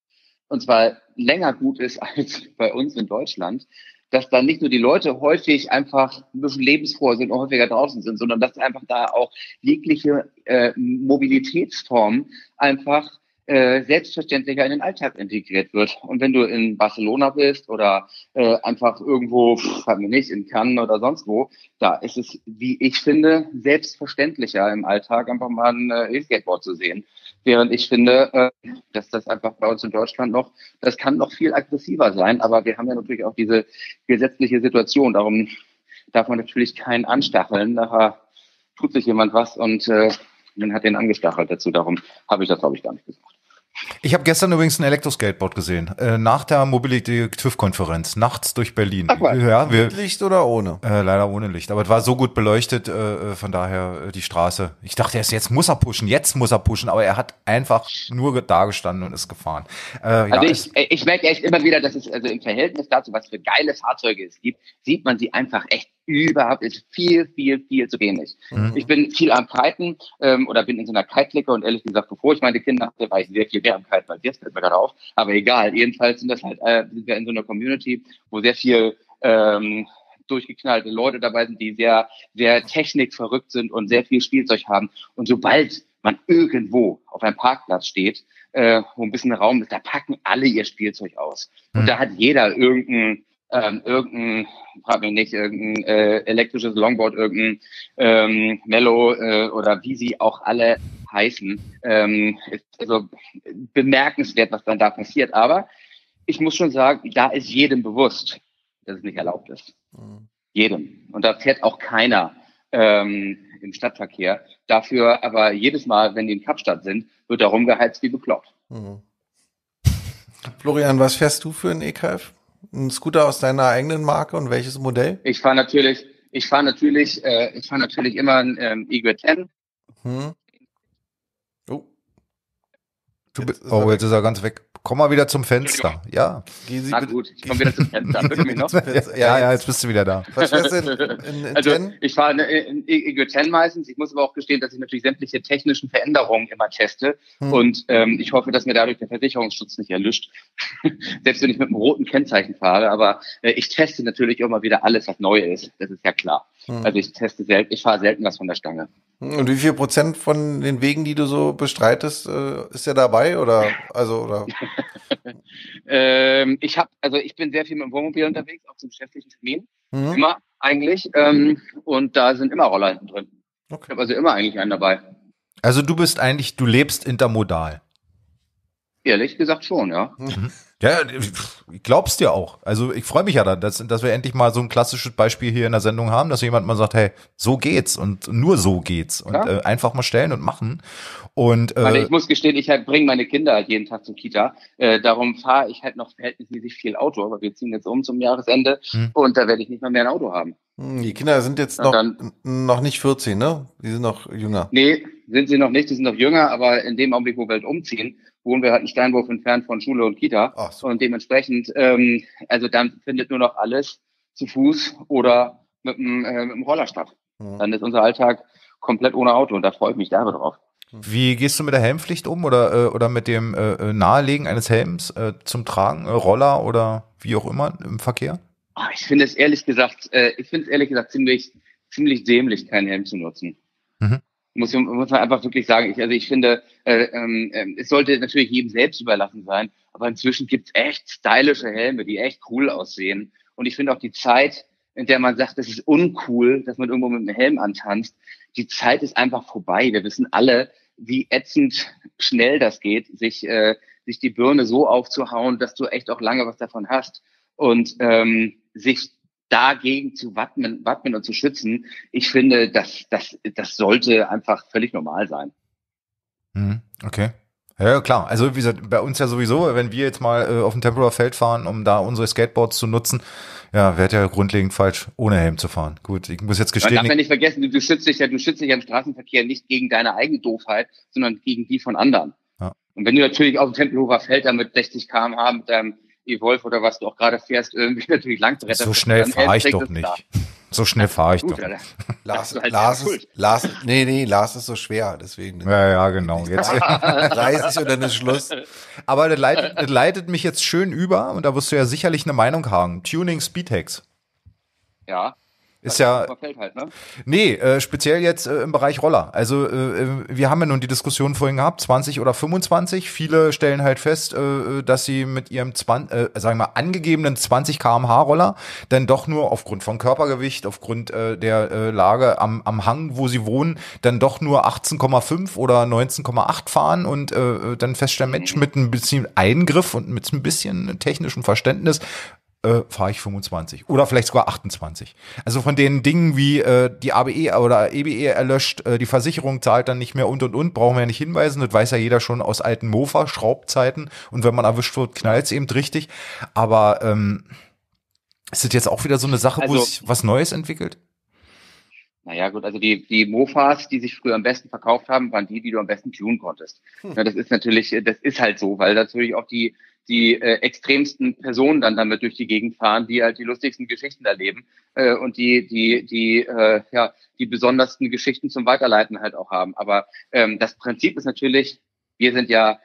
und zwar länger gut ist als bei uns in Deutschland, dass dann nicht nur die Leute häufig einfach ein bisschen lebensfroher sind und häufiger draußen sind, sondern dass einfach da auch jegliche äh, Mobilitätsform einfach äh, selbstverständlicher in den Alltag integriert wird. Und wenn du in Barcelona bist oder äh, einfach irgendwo, frag mich nicht, in Cannes oder sonst wo, da ist es, wie ich finde, selbstverständlicher im Alltag einfach mal ein äh, E-Skateboard zu sehen. Während ich finde, äh, dass das einfach bei uns in Deutschland noch, das kann noch viel aggressiver sein, aber wir haben ja natürlich auch diese gesetzliche Situation. Darum darf man natürlich keinen anstacheln. Nachher tut sich jemand was und äh, man hat den angestachelt dazu. Darum habe ich das, glaube ich, gar nicht gesagt. Ich habe gestern übrigens ein Elektroskateboard gesehen, äh, nach der Mobility TÜV-Konferenz, nachts durch Berlin. Ach, ja, wir, mit Licht oder ohne? Äh, leider ohne Licht, aber es war so gut beleuchtet, äh, von daher äh, die Straße. Ich dachte erst, jetzt muss er pushen, jetzt muss er pushen, aber er hat einfach nur da gestanden und ist gefahren. Äh, also ja, ich, ich merke echt immer wieder, dass es also im Verhältnis dazu, was für geile Fahrzeuge es gibt, sieht man sie einfach echt überhaupt, ist viel, viel, viel zu wenig. Mhm. Ich bin viel am Kiten ähm, oder bin in so einer Kite-Clique und ehrlich gesagt, bevor ich meine Kinder hatte, war ich sehr viel mehr am Kiten, weil jetzt fällt mir gerade auf. Aber egal, jedenfalls sind das halt, äh, sind wir in so einer Community, wo sehr viel ähm, durchgeknallte Leute dabei sind, die sehr, sehr technikverrückt sind und sehr viel Spielzeug haben. Und sobald man irgendwo auf einem Parkplatz steht, äh, wo ein bisschen Raum ist, da packen alle ihr Spielzeug aus. Mhm. Und da hat jeder irgendein Ähm, irgendein, frag mich nicht, irgendein äh, elektrisches Longboard, irgendein ähm, Mello äh, oder wie sie auch alle heißen. Ähm, ist also bemerkenswert, was dann da passiert. Aber ich muss schon sagen, da ist jedem bewusst, dass es nicht erlaubt ist. Mhm. Jedem. Und da fährt auch keiner ähm, im Stadtverkehr. Dafür aber jedes Mal, wenn die in Kapstadt sind, wird da rumgeheizt wie bekloppt. Mhm. Florian, was fährst du für ein E K F? Ein Scooter aus deiner eigenen Marke und welches Modell? Ich fahre natürlich, ich fahre natürlich, äh, ich fahre natürlich immer ein ähm, E G zehn. Hm. Oh. Du jetzt bist, oh, jetzt ist er ganz weg. Komm mal wieder zum Fenster. Ja. Na gut, ich komme wieder zum Fenster. Mich noch? Ja, ja, jetzt bist du wieder da. Was fährst du denn in, in also, zehn? Ich fahre in E G zehn meistens. Ich muss aber auch gestehen, dass ich natürlich sämtliche technischen Veränderungen immer teste. Hm. Und ähm, ich hoffe, dass mir dadurch der Versicherungsschutz nicht erlischt. Selbst wenn ich mit einem roten Kennzeichen fahre. Aber äh, ich teste natürlich immer wieder alles, was neu ist. Das ist ja klar. Hm. Also ich teste selten, ich fahre selten was von der Stange. Und wie viel Prozent von den Wegen, die du so bestreitest, äh, ist ja dabei oder also oder? ähm, ich habe, also ich bin sehr viel mit dem Wohnmobil unterwegs, auch zum geschäftlichen Termin. Mhm. Immer. eigentlich. Ähm, und da sind immer Roller hinten drin. Okay. Ich habe also immer eigentlich einen dabei. Also du bist eigentlich, du lebst intermodal. Ehrlich gesagt schon, ja. Mhm. Ja, ich glaub's dir auch. Also ich freue mich ja, dass, dass wir endlich mal so ein klassisches Beispiel hier in der Sendung haben, dass jemand mal sagt, hey, so geht's und nur so geht's und Ja. äh, einfach mal stellen und machen. Und äh, Ich, meine, ich muss gestehen, ich halt bringe meine Kinder halt jeden Tag zur Kita. Äh, darum fahre ich halt noch verhältnismäßig viel Auto, aber wir ziehen jetzt um zum Jahresende Hm. und da werde ich nicht mal mehr ein Auto haben. Die Kinder sind jetzt Und noch, dann, noch nicht vierzehn, ne? Die sind noch jünger. nee, sind sie noch nicht, die sind noch jünger, aber in dem Augenblick, wo wir halt umziehen, wohnen wir halt einen Steinwurf entfernt von Schule und Kita. Ach so. Und dementsprechend, ähm, also dann findet nur noch alles zu Fuß oder mit dem, äh, mit dem Roller statt. Mhm. Dann ist unser Alltag komplett ohne Auto und da freue ich mich derbe drauf. wie gehst du mit der Helmpflicht um oder äh, oder mit dem äh, Nahelegen eines Helms äh, zum Tragen, äh, Roller oder wie auch immer im Verkehr? Ah, Ich finde es ehrlich gesagt, äh, ich finde es ehrlich gesagt ziemlich, ziemlich dämlich, keinen Helm zu nutzen. Mhm. Muss, muss man einfach wirklich sagen. Ich, also ich finde, äh, ähm, äh, es sollte natürlich jedem selbst überlassen sein, aber inzwischen gibt's echt stylische Helme, die echt cool aussehen. Und ich finde auch die Zeit, in der man sagt, das ist uncool, dass man irgendwo mit einem Helm antanzt, die Zeit ist einfach vorbei. Wir wissen alle, wie ätzend schnell das geht, sich, äh, sich die Birne so aufzuhauen, dass du echt auch lange was davon hast. Und ähm, sich dagegen zu wappnen, wappnen und zu schützen, ich finde, das, das, das sollte einfach völlig normal sein. Mhm. Okay. Ja, klar. Also wie gesagt, bei uns ja sowieso, wenn wir jetzt mal äh, auf dem Tempelhofer Feld fahren, um da unsere Skateboards zu nutzen, ja, wäre ja grundlegend falsch, ohne Helm zu fahren. Gut, ich muss jetzt Man gestehen, darf ja ich, nicht vergessen, du, du schützt dich ja, du schützt dich ja im Straßenverkehr nicht gegen deine eigene Doofheit, sondern gegen die von anderen. Ja. Und wenn du natürlich auf dem Tempelhofer Feld da mit sechzig Kilometer pro Stunde mit deinem E-Wolf oder was du auch gerade fährst, irgendwie natürlich Langbretter. so schnell fahre ich doch nicht. Klar. So schnell fahre ich Gut, doch. Alter. Lars, Hast du halt Lars, Schuld. ist, Lars, nee, nee, Lars ist so schwer, deswegen. Ja, ja, genau. Jetzt, dreißig und dann ist Schluss. aber das leitet, das leitet mich jetzt schön über und da wirst du ja sicherlich eine Meinung haben. Tuning Speedhacks. Ja. Ist ja, Feld halt, ne? nee, äh, speziell jetzt äh, im Bereich Roller. Also äh, wir haben ja nun die Diskussion vorhin gehabt, zwanzig oder fünfundzwanzig. Viele stellen halt fest, äh, dass sie mit ihrem zwanzig, äh, sagen wir mal, angegebenen zwanzig Kilometer pro Stunde Roller dann doch nur aufgrund von Körpergewicht, aufgrund äh, der äh, Lage am, am Hang, wo sie wohnen, dann doch nur achtzehn Komma fünf oder neunzehn Komma acht fahren und äh, dann feststellen, Mensch, mit ein bisschen Eingriff und mit ein bisschen technischem Verständnis Äh, fahre ich fünfundzwanzig oder vielleicht sogar achtundzwanzig. Also von den Dingen wie äh, die A B E oder E B E erlöscht, äh, die Versicherung zahlt dann nicht mehr und und und, brauchen wir ja nicht hinweisen, das weiß ja jeder schon aus alten Mofa-Schraubzeiten und wenn man erwischt wird, knallt es eben richtig. Aber ähm, ist das jetzt auch wieder so eine Sache, Also, wo sich was Neues entwickelt? Naja, gut, also die, die Mofas, die sich früher am besten verkauft haben, waren die, die du am besten tunen konntest. Hm. Ja, das ist natürlich, das ist halt so, weil natürlich auch die, die äh, extremsten Personen dann damit durch die Gegend fahren, die halt die lustigsten Geschichten erleben äh, und die, die, die, äh, ja, die besondersten Geschichten zum Weiterleiten halt auch haben. Aber ähm, das Prinzip ist natürlich, wir sind ja,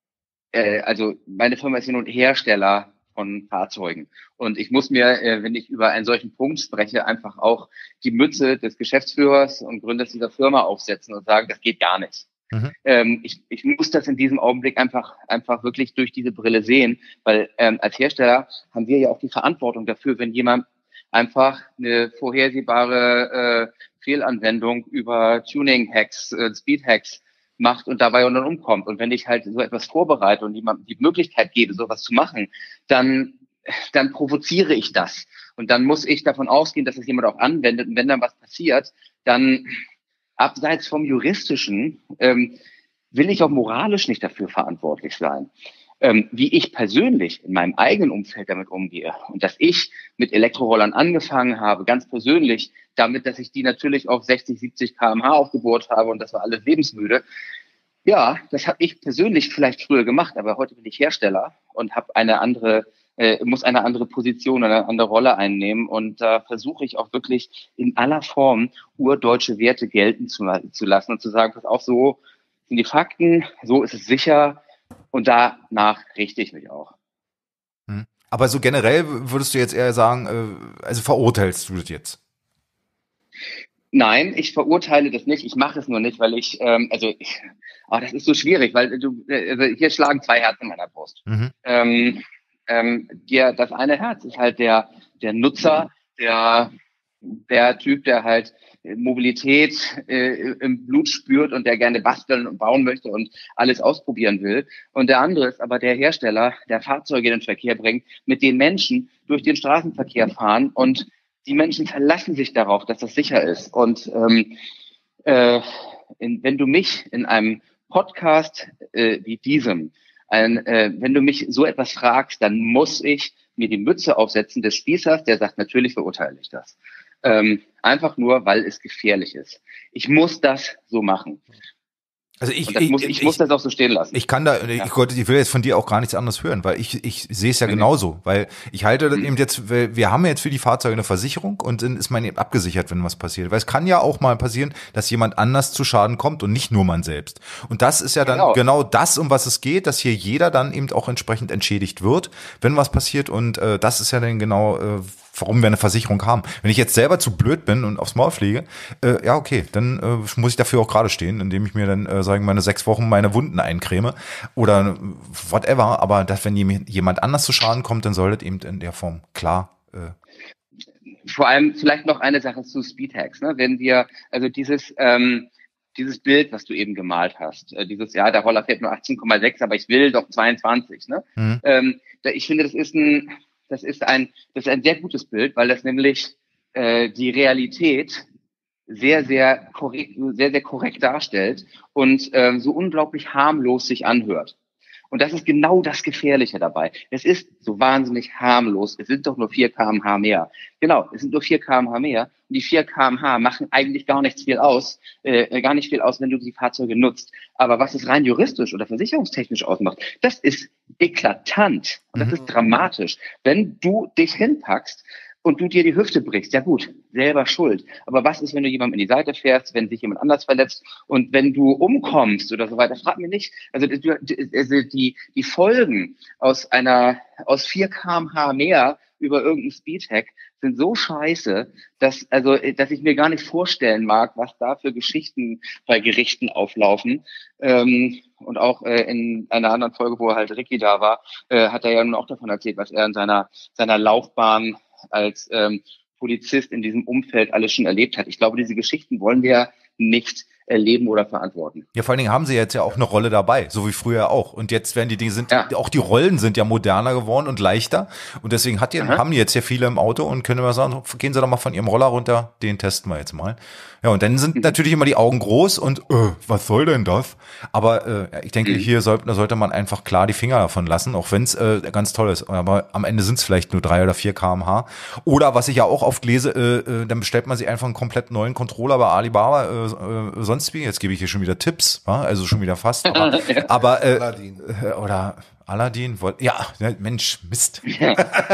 äh, also meine Firma ist ja nun Hersteller von Fahrzeugen. Und ich muss mir, äh, wenn ich über einen solchen Punkt spreche, einfach auch die Mütze des Geschäftsführers und Gründers dieser Firma aufsetzen und sagen, das geht gar nicht. Mhm. Ähm, ich, ich muss das in diesem Augenblick einfach, einfach wirklich durch diese Brille sehen, weil ähm, als Hersteller haben wir ja auch die Verantwortung dafür, wenn jemand einfach eine vorhersehbare äh, Fehlanwendung über Tuning-Hacks, äh, Speed-Hacks macht und dabei dann umkommt. Und wenn ich halt so etwas vorbereite und jemandem die Möglichkeit gebe, sowas zu machen, dann, dann provoziere ich das. Und dann muss ich davon ausgehen, dass es jemand auch anwendet. Und wenn dann was passiert, dann abseits vom Juristischen ähm, will ich auch moralisch nicht dafür verantwortlich sein. Ähm, wie ich persönlich in meinem eigenen Umfeld damit umgehe und dass ich mit Elektrorollern angefangen habe, ganz persönlich, damit, dass ich die natürlich auf sechzig, siebzig Kilometer pro Stunde aufgebohrt habe und das war alles lebensmüde. Ja, das habe ich persönlich vielleicht früher gemacht, aber heute bin ich Hersteller und habe eine andere, äh, muss eine andere Position, eine andere Rolle einnehmen und da äh, versuche ich auch wirklich in aller Form urdeutsche Werte gelten zu, zu lassen und zu sagen, pass auf, so sind die Fakten, so ist es sicher und danach richte ich mich auch. Hm. Aber so generell würdest du jetzt eher sagen, äh, also verurteilst du das jetzt? Nein, ich verurteile das nicht. Ich mache es nur nicht, weil ich, ähm, also, ich, oh, das ist so schwierig, weil du, also hier schlagen zwei Herzen in meiner Brust. Mhm. Ähm, ähm, der, das eine Herz ist halt der, der Nutzer, der der Typ, der halt Mobilität äh, im Blut spürt und der gerne basteln und bauen möchte und alles ausprobieren will. Und der andere ist aber der Hersteller, der Fahrzeuge in den Verkehr bringt, mit den Menschen durch den Straßenverkehr fahren. Und die Menschen verlassen sich darauf, dass das sicher ist. Und ähm, äh, in, wenn du mich in einem Podcast äh, wie diesem, ein, äh, wenn du mich so etwas fragst, dann muss ich mir die Mütze aufsetzen des Spießers, der sagt, natürlich verurteile ich das. Ähm, einfach nur, weil es gefährlich ist. Ich muss das so machen. Also ich, ich, muss, ich, ich muss das auch so stehen lassen. Ich kann da, ja. ich, ich will jetzt von dir auch gar nichts anderes hören, weil ich, ich sehe es ja mhm. genauso, weil ich halte mhm. eben jetzt, wir haben jetzt für die Fahrzeuge eine Versicherung und dann ist man eben abgesichert, wenn was passiert. Weil es kann ja auch mal passieren, dass jemand anders zu Schaden kommt und nicht nur man selbst. Und das ist ja dann genau, genau das, um was es geht, dass hier jeder dann eben auch entsprechend entschädigt wird, wenn was passiert. Und äh, das ist ja dann genau, äh, warum wir eine Versicherung haben. Wenn ich jetzt selber zu blöd bin und aufs Maul fliege, äh, ja okay, dann äh, muss ich dafür auch gerade stehen, indem ich mir dann, äh, sagen meine sechs Wochen meine Wunden eincreme oder whatever. Aber dass, wenn jemand anders zu Schaden kommt, dann soll das eben in der Form klar. Äh Vor allem vielleicht noch eine Sache zu Speedhacks. Ne? Wenn wir, also dieses ähm, dieses Bild, was du eben gemalt hast, äh, dieses, ja, der Roller fährt nur achtzehn Komma sechs, aber ich will doch zweiundzwanzig. Ne? Mhm. Ähm, da, ich finde, das ist ein Das ist ein, das ist ein sehr gutes Bild, weil das nämlich äh, die Realität sehr, sehr korrekt, sehr, sehr korrekt darstellt und ähm, so unglaublich harmlos sich anhört. Und das ist genau das Gefährliche dabei. Es ist so wahnsinnig harmlos. Es sind doch nur vier Kilometer pro Stunde mehr. Genau, es sind nur vier Kilometer pro Stunde mehr. Und die vier Kilometer pro Stunde machen eigentlich gar nichts viel aus, äh, gar nicht viel aus, wenn du die Fahrzeuge nutzt. Aber was es rein juristisch oder versicherungstechnisch ausmacht, das ist eklatant. Und das mhm. ist dramatisch. Wenn du dich hinpackst und du dir die Hüfte brichst, ja gut, selber schuld. Aber was ist, wenn du jemandem in die Seite fährst, wenn sich jemand anders verletzt und wenn du umkommst oder so weiter? Frag mich nicht. Also die, die Folgen aus einer, aus vier Kilometer pro Stunde mehr über irgendeinen Speedhack sind so scheiße, dass, also, dass ich mir gar nicht vorstellen mag, was da für Geschichten bei Gerichten auflaufen. Ähm, und auch äh, in einer anderen Folge, wo halt Ricky da war, äh, hat er ja nun auch davon erzählt, was er in seiner, seiner Laufbahn als ähm, Polizist in diesem Umfeld alles schon erlebt hat. Ich glaube, diese Geschichten wollen wir nicht erleben oder verantworten. Ja, vor allen Dingen haben sie jetzt ja auch eine Rolle dabei, so wie früher auch. Und jetzt werden die Dinge, sind ja. auch die Rollen sind ja moderner geworden und leichter. Und deswegen hat die, haben die jetzt ja viele im Auto und können wir sagen, gehen Sie doch mal von Ihrem Roller runter, den testen wir jetzt mal. Ja, und dann sind mhm. natürlich immer die Augen groß und äh, was soll denn das? Aber äh, ich denke, mhm. hier sollte, sollte man einfach klar die Finger davon lassen, auch wenn es äh, ganz toll ist. Aber am Ende sind es vielleicht nur drei oder vier Kilometer pro Stunde. Oder was ich ja auch oft lese, äh, äh, dann bestellt man sich einfach einen komplett neuen Controller bei Alibaba, äh, äh, sonst wie. Jetzt gebe ich hier schon wieder Tipps, wa? Also schon wieder fast. Aber, ja. aber äh, Aladdin. Äh, oder Aladdin, ja, Mensch, Mist. Ja,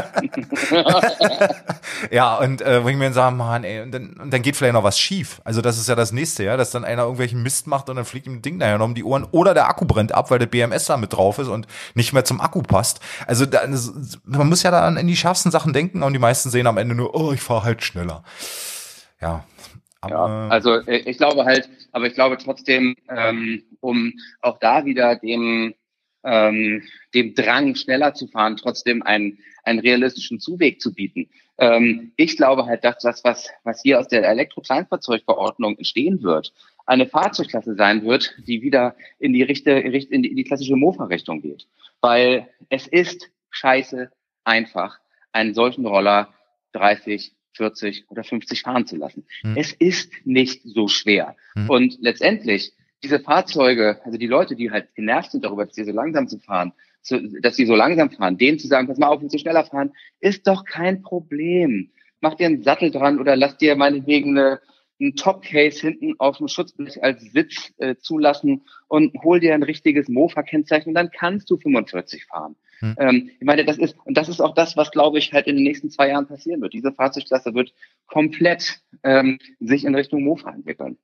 ja und äh, wo ich mir dann sage, Mann, ey, und dann, und dann geht vielleicht noch was schief. Also das ist ja das Nächste, ja, dass dann einer irgendwelchen Mist macht und dann fliegt ihm ein Ding nachher noch um die Ohren oder der Akku brennt ab, weil der B M S da mit drauf ist und nicht mehr zum Akku passt. Also da, man muss ja dann in die scharfsten Sachen denken und die meisten sehen am Ende nur, oh, ich fahre halt schneller. Ja. Ja, also ich glaube halt, aber ich glaube trotzdem, ähm, um auch da wieder dem ähm, dem Drang, schneller zu fahren, trotzdem einen einen realistischen Zuweg zu bieten. Ähm, ich glaube halt, dass das, was was hier aus der Elektro-Kleinfahrzeugverordnung entstehen wird, eine Fahrzeugklasse sein wird, die wieder in die Richte, in die, in die klassische Mofa-Richtung geht. Weil es ist scheiße einfach, einen solchen Roller dreißig vierzig oder fünfzig fahren zu lassen. Hm. Es ist nicht so schwer. Hm. Und letztendlich, diese Fahrzeuge, also die Leute, die halt genervt sind darüber, dass sie so langsam zu fahren, zu, dass sie so langsam fahren, denen zu sagen, pass mal auf, wenn sie schneller fahren, ist doch kein Problem. Mach dir einen Sattel dran oder lass dir meinetwegen eine, einen Topcase hinten auf dem Schutzblech als Sitz äh, zulassen und hol dir ein richtiges Mofa-Kennzeichen und dann kannst du fünfundvierzig fahren. Hm. Ähm, ich meine, das ist, und das ist auch das, was, glaube ich, halt in den nächsten zwei Jahren passieren wird. Diese Fahrzeugklasse wird komplett ähm, sich in Richtung Mofa entwickeln.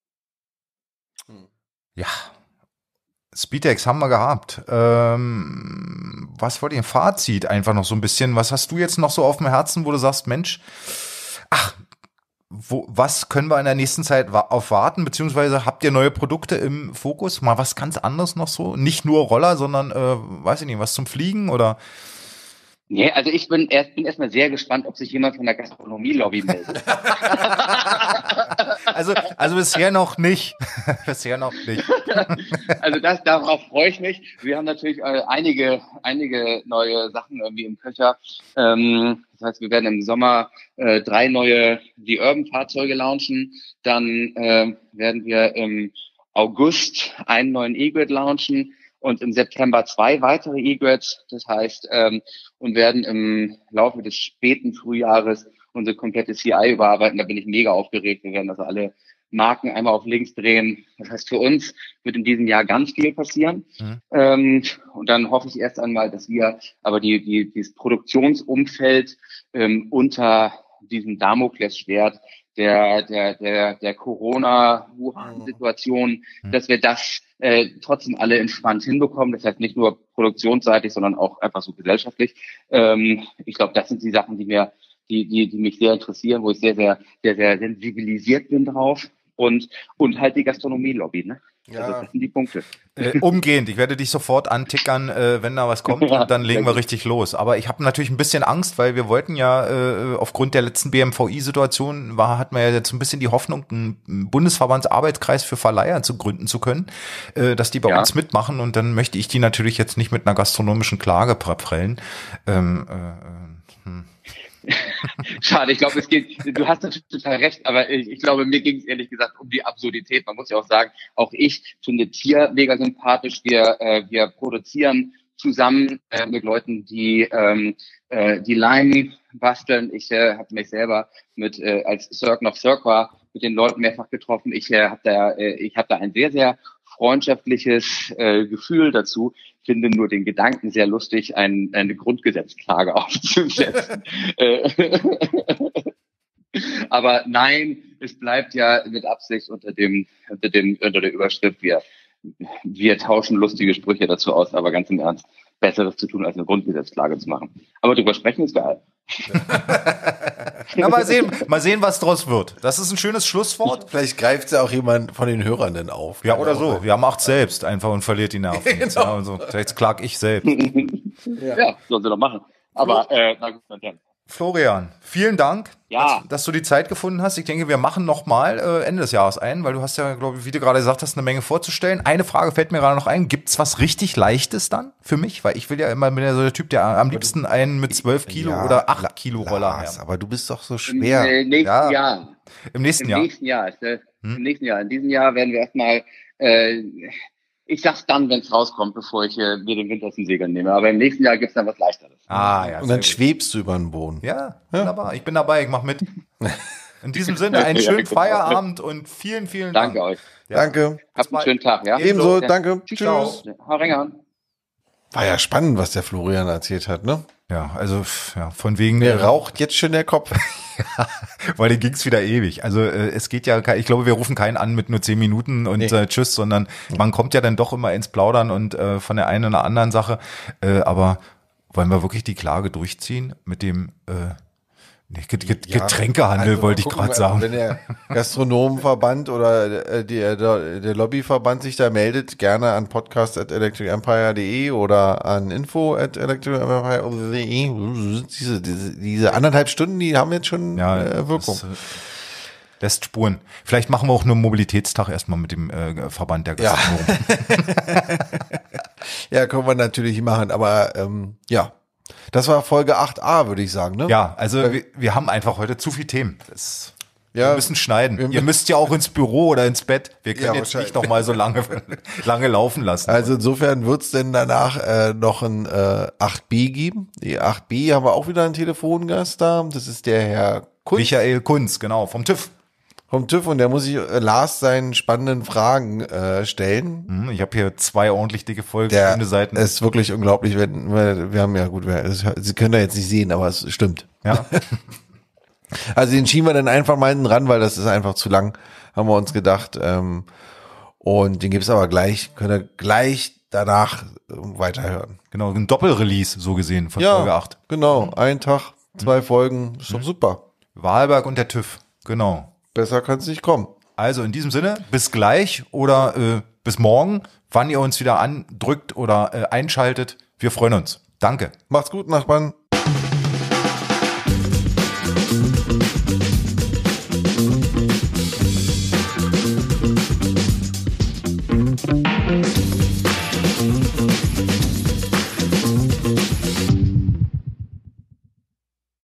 Ja, Speedhacks haben wir gehabt. Ähm, was wollt ihr? Fazit einfach noch so ein bisschen. Was hast du jetzt noch so auf dem Herzen, wo du sagst, Mensch, ach, Wo, was können wir in der nächsten Zeit wa- auf warten, beziehungsweise habt ihr neue Produkte im Fokus? Mal was ganz anderes noch so? Nicht nur Roller, sondern, äh, weiß ich nicht, was zum Fliegen oder? Nee, also ich bin erst bin erstmal sehr gespannt, ob sich jemand von der Gastronomie-Lobby meldet. Also, also bisher noch nicht. Bisher noch nicht. Also das, darauf freue ich mich. Wir haben natürlich äh, einige, einige neue Sachen irgendwie im Köcher. Ähm, das heißt, wir werden im Sommer äh, drei neue die Urban-Fahrzeuge launchen. Dann äh, werden wir im August einen neuen E-Grid launchen und im September zwei weitere E-Grids. Das heißt, ähm, und werden im Laufe des späten Frühjahres unsere komplette C I überarbeiten. Da bin ich mega aufgeregt. Wir werden also alle Marken einmal auf links drehen. Das heißt, für uns wird in diesem Jahr ganz viel passieren. Mhm. Ähm, und dann hoffe ich erst einmal, dass wir aber die, die, dieses Produktionsumfeld ähm, unter diesem Damoklesschwert der, der, der, der Corona-Situation, mhm. dass wir das äh, trotzdem alle entspannt hinbekommen. Das heißt nicht nur produktionsseitig, sondern auch einfach so gesellschaftlich. Ähm, ich glaube, das sind die Sachen, die mir, die, die, die mich sehr interessieren, wo ich sehr, sehr, sehr, sehr sensibilisiert bin drauf. Und, und halt die Gastronomie-Lobby, ne? Ja. Also das sind die Punkte. Äh, umgehend, ich werde dich sofort antickern, äh, wenn da was kommt, ja, und dann legen wir richtig los. Aber ich habe natürlich ein bisschen Angst, weil wir wollten ja äh, aufgrund der letzten B M V I-Situation, war, hat man ja jetzt ein bisschen die Hoffnung, einen Bundesverbandsarbeitskreis für Verleiher zu gründen zu können, äh, dass die bei ja. uns mitmachen, und dann möchte ich die natürlich jetzt nicht mit einer gastronomischen Klage prellen. Ähm, äh, hm. Schade, ich glaube, es geht, du hast natürlich total recht, aber ich, ich glaube, mir ging es ehrlich gesagt um die Absurdität. Man muss ja auch sagen, auch ich finde Tier mega sympathisch. Wir, äh, wir produzieren zusammen äh, mit Leuten, die ähm, äh, die Leinen basteln. Ich äh, habe mich selber mit äh, als Cirque of Cirque war mit den Leuten mehrfach getroffen. Ich äh, habe da, äh, ich habe da ein sehr, sehr freundschaftliches äh, Gefühl dazu. Finde nur den Gedanken sehr lustig, ein, eine Grundgesetzklage aufzusetzen. Aber nein, es bleibt ja mit Absicht unter dem, unter dem, unter der Überschrift, wir, wir tauschen lustige Sprüche dazu aus, aber ganz im Ernst, Besseres zu tun, als eine Grundgesetzklage zu machen. Aber drüber sprechen ist geil. Na, mal sehen, mal sehen, was draus wird. Das ist ein schönes Schlusswort. Vielleicht greift ja auch jemand von den Hörern dann auf. Ja, oder so. Ja, macht selbst einfach und verliert die Nerven. Genau. Ja, und so. Vielleicht klag ich selbst. Ja, ja, sollen sie doch machen. Aber, äh, na gut, dann. Florian, vielen Dank, ja. dass, dass du die Zeit gefunden hast. Ich denke, wir machen nochmal äh, Ende des Jahres ein, weil du hast ja, glaube ich, wie du gerade gesagt hast, eine Menge vorzustellen. Eine Frage fällt mir gerade noch ein. Gibt's was richtig Leichtes dann für mich? Weil ich will ja immer, bin ja so der Typ, der am liebsten einen mit zwölf Kilo ja, oder acht Kilo Roller hat. Aber du bist doch so schwer. Im, äh, nächsten ja. Jahr. Im nächsten Im Jahr. Nächsten Jahr ist, äh, hm? Im nächsten Jahr. In diesem Jahr werden wir erstmal, äh, ich sag's dann, wenn es rauskommt, bevor ich äh, mir den Wind aus den Segeln nehme. Aber im nächsten Jahr gibt's dann was Leichteres. Ah, ja. Und dann schwebst du über den Boden. Ja, wunderbar. Ich bin dabei, ich mach mit. In diesem Sinne, einen schönen Feierabend und vielen, vielen Dank. Danke euch. Ja. Danke. Habt einen schönen Tag, ja? Ebenso, danke. Tschüss. Tschüss. Hau rein. War ja spannend, was der Florian erzählt hat, ne? Ja, also ja, von wegen. Mir raucht jetzt schon der Kopf. Ja, weil den ging's wieder ewig. Also äh, es geht ja, ich glaube, wir rufen keinen an mit nur zehn Minuten und nee. äh, tschüss, sondern man kommt ja dann doch immer ins Plaudern und äh, von der einen oder anderen Sache. Äh, aber wollen wir wirklich die Klage durchziehen mit dem äh, Nee, Getränkehandel, also wollte ich gerade sagen. Wenn der Gastronomenverband oder äh, der, der, der Lobbyverband sich da meldet, gerne an podcast at electric empire dot de oder an info at electric empire dot de. Diese, diese, diese anderthalb Stunden, die haben jetzt schon ja, äh, Wirkung. Das, äh, lässt Spuren. Vielleicht machen wir auch nur einen Mobilitätstag erstmal mit dem äh, Verband der Gastronomen. Ja. Ja, können wir natürlich machen, aber ähm, ja. Das war Folge acht a, würde ich sagen, ne? Ja, also wir, wir haben einfach heute zu viele Themen. Das, ja, wir müssen schneiden. Wir Ihr müsst ja auch ins Büro oder ins Bett. Wir können ja, jetzt nicht noch mal so lange, lange laufen lassen. Also insofern wird's denn danach äh, noch ein äh, acht b geben. Die acht b haben wir auch wieder einen Telefongast da. Das ist der Herr Kunz. Michael Kunz, genau, vom TÜV. Vom TÜV, und der muss sich äh, Lars seinen spannenden Fragen äh, stellen. Ich habe hier zwei ordentlich dicke Folgen, der Seiten. Es ist wirklich unglaublich. Wenn, wir, wir haben ja gut, wir, Sie können da jetzt nicht sehen, aber es stimmt. Ja. Also den schieben wir dann einfach mal hinten ran, weil das ist einfach zu lang, haben wir uns gedacht. Ähm, und den gibt's aber gleich, könnt ihr gleich danach weiterhören. Genau, ein Doppelrelease so gesehen von ja, Folge acht. Genau, ein Tag, zwei mhm. Folgen, ist doch super. Wahlberg und der TÜV, genau. Besser kann es nicht kommen. Also in diesem Sinne, bis gleich oder äh, bis morgen, wann ihr uns wieder andrückt oder äh, einschaltet. Wir freuen uns. Danke. Macht's gut, Nachbarn.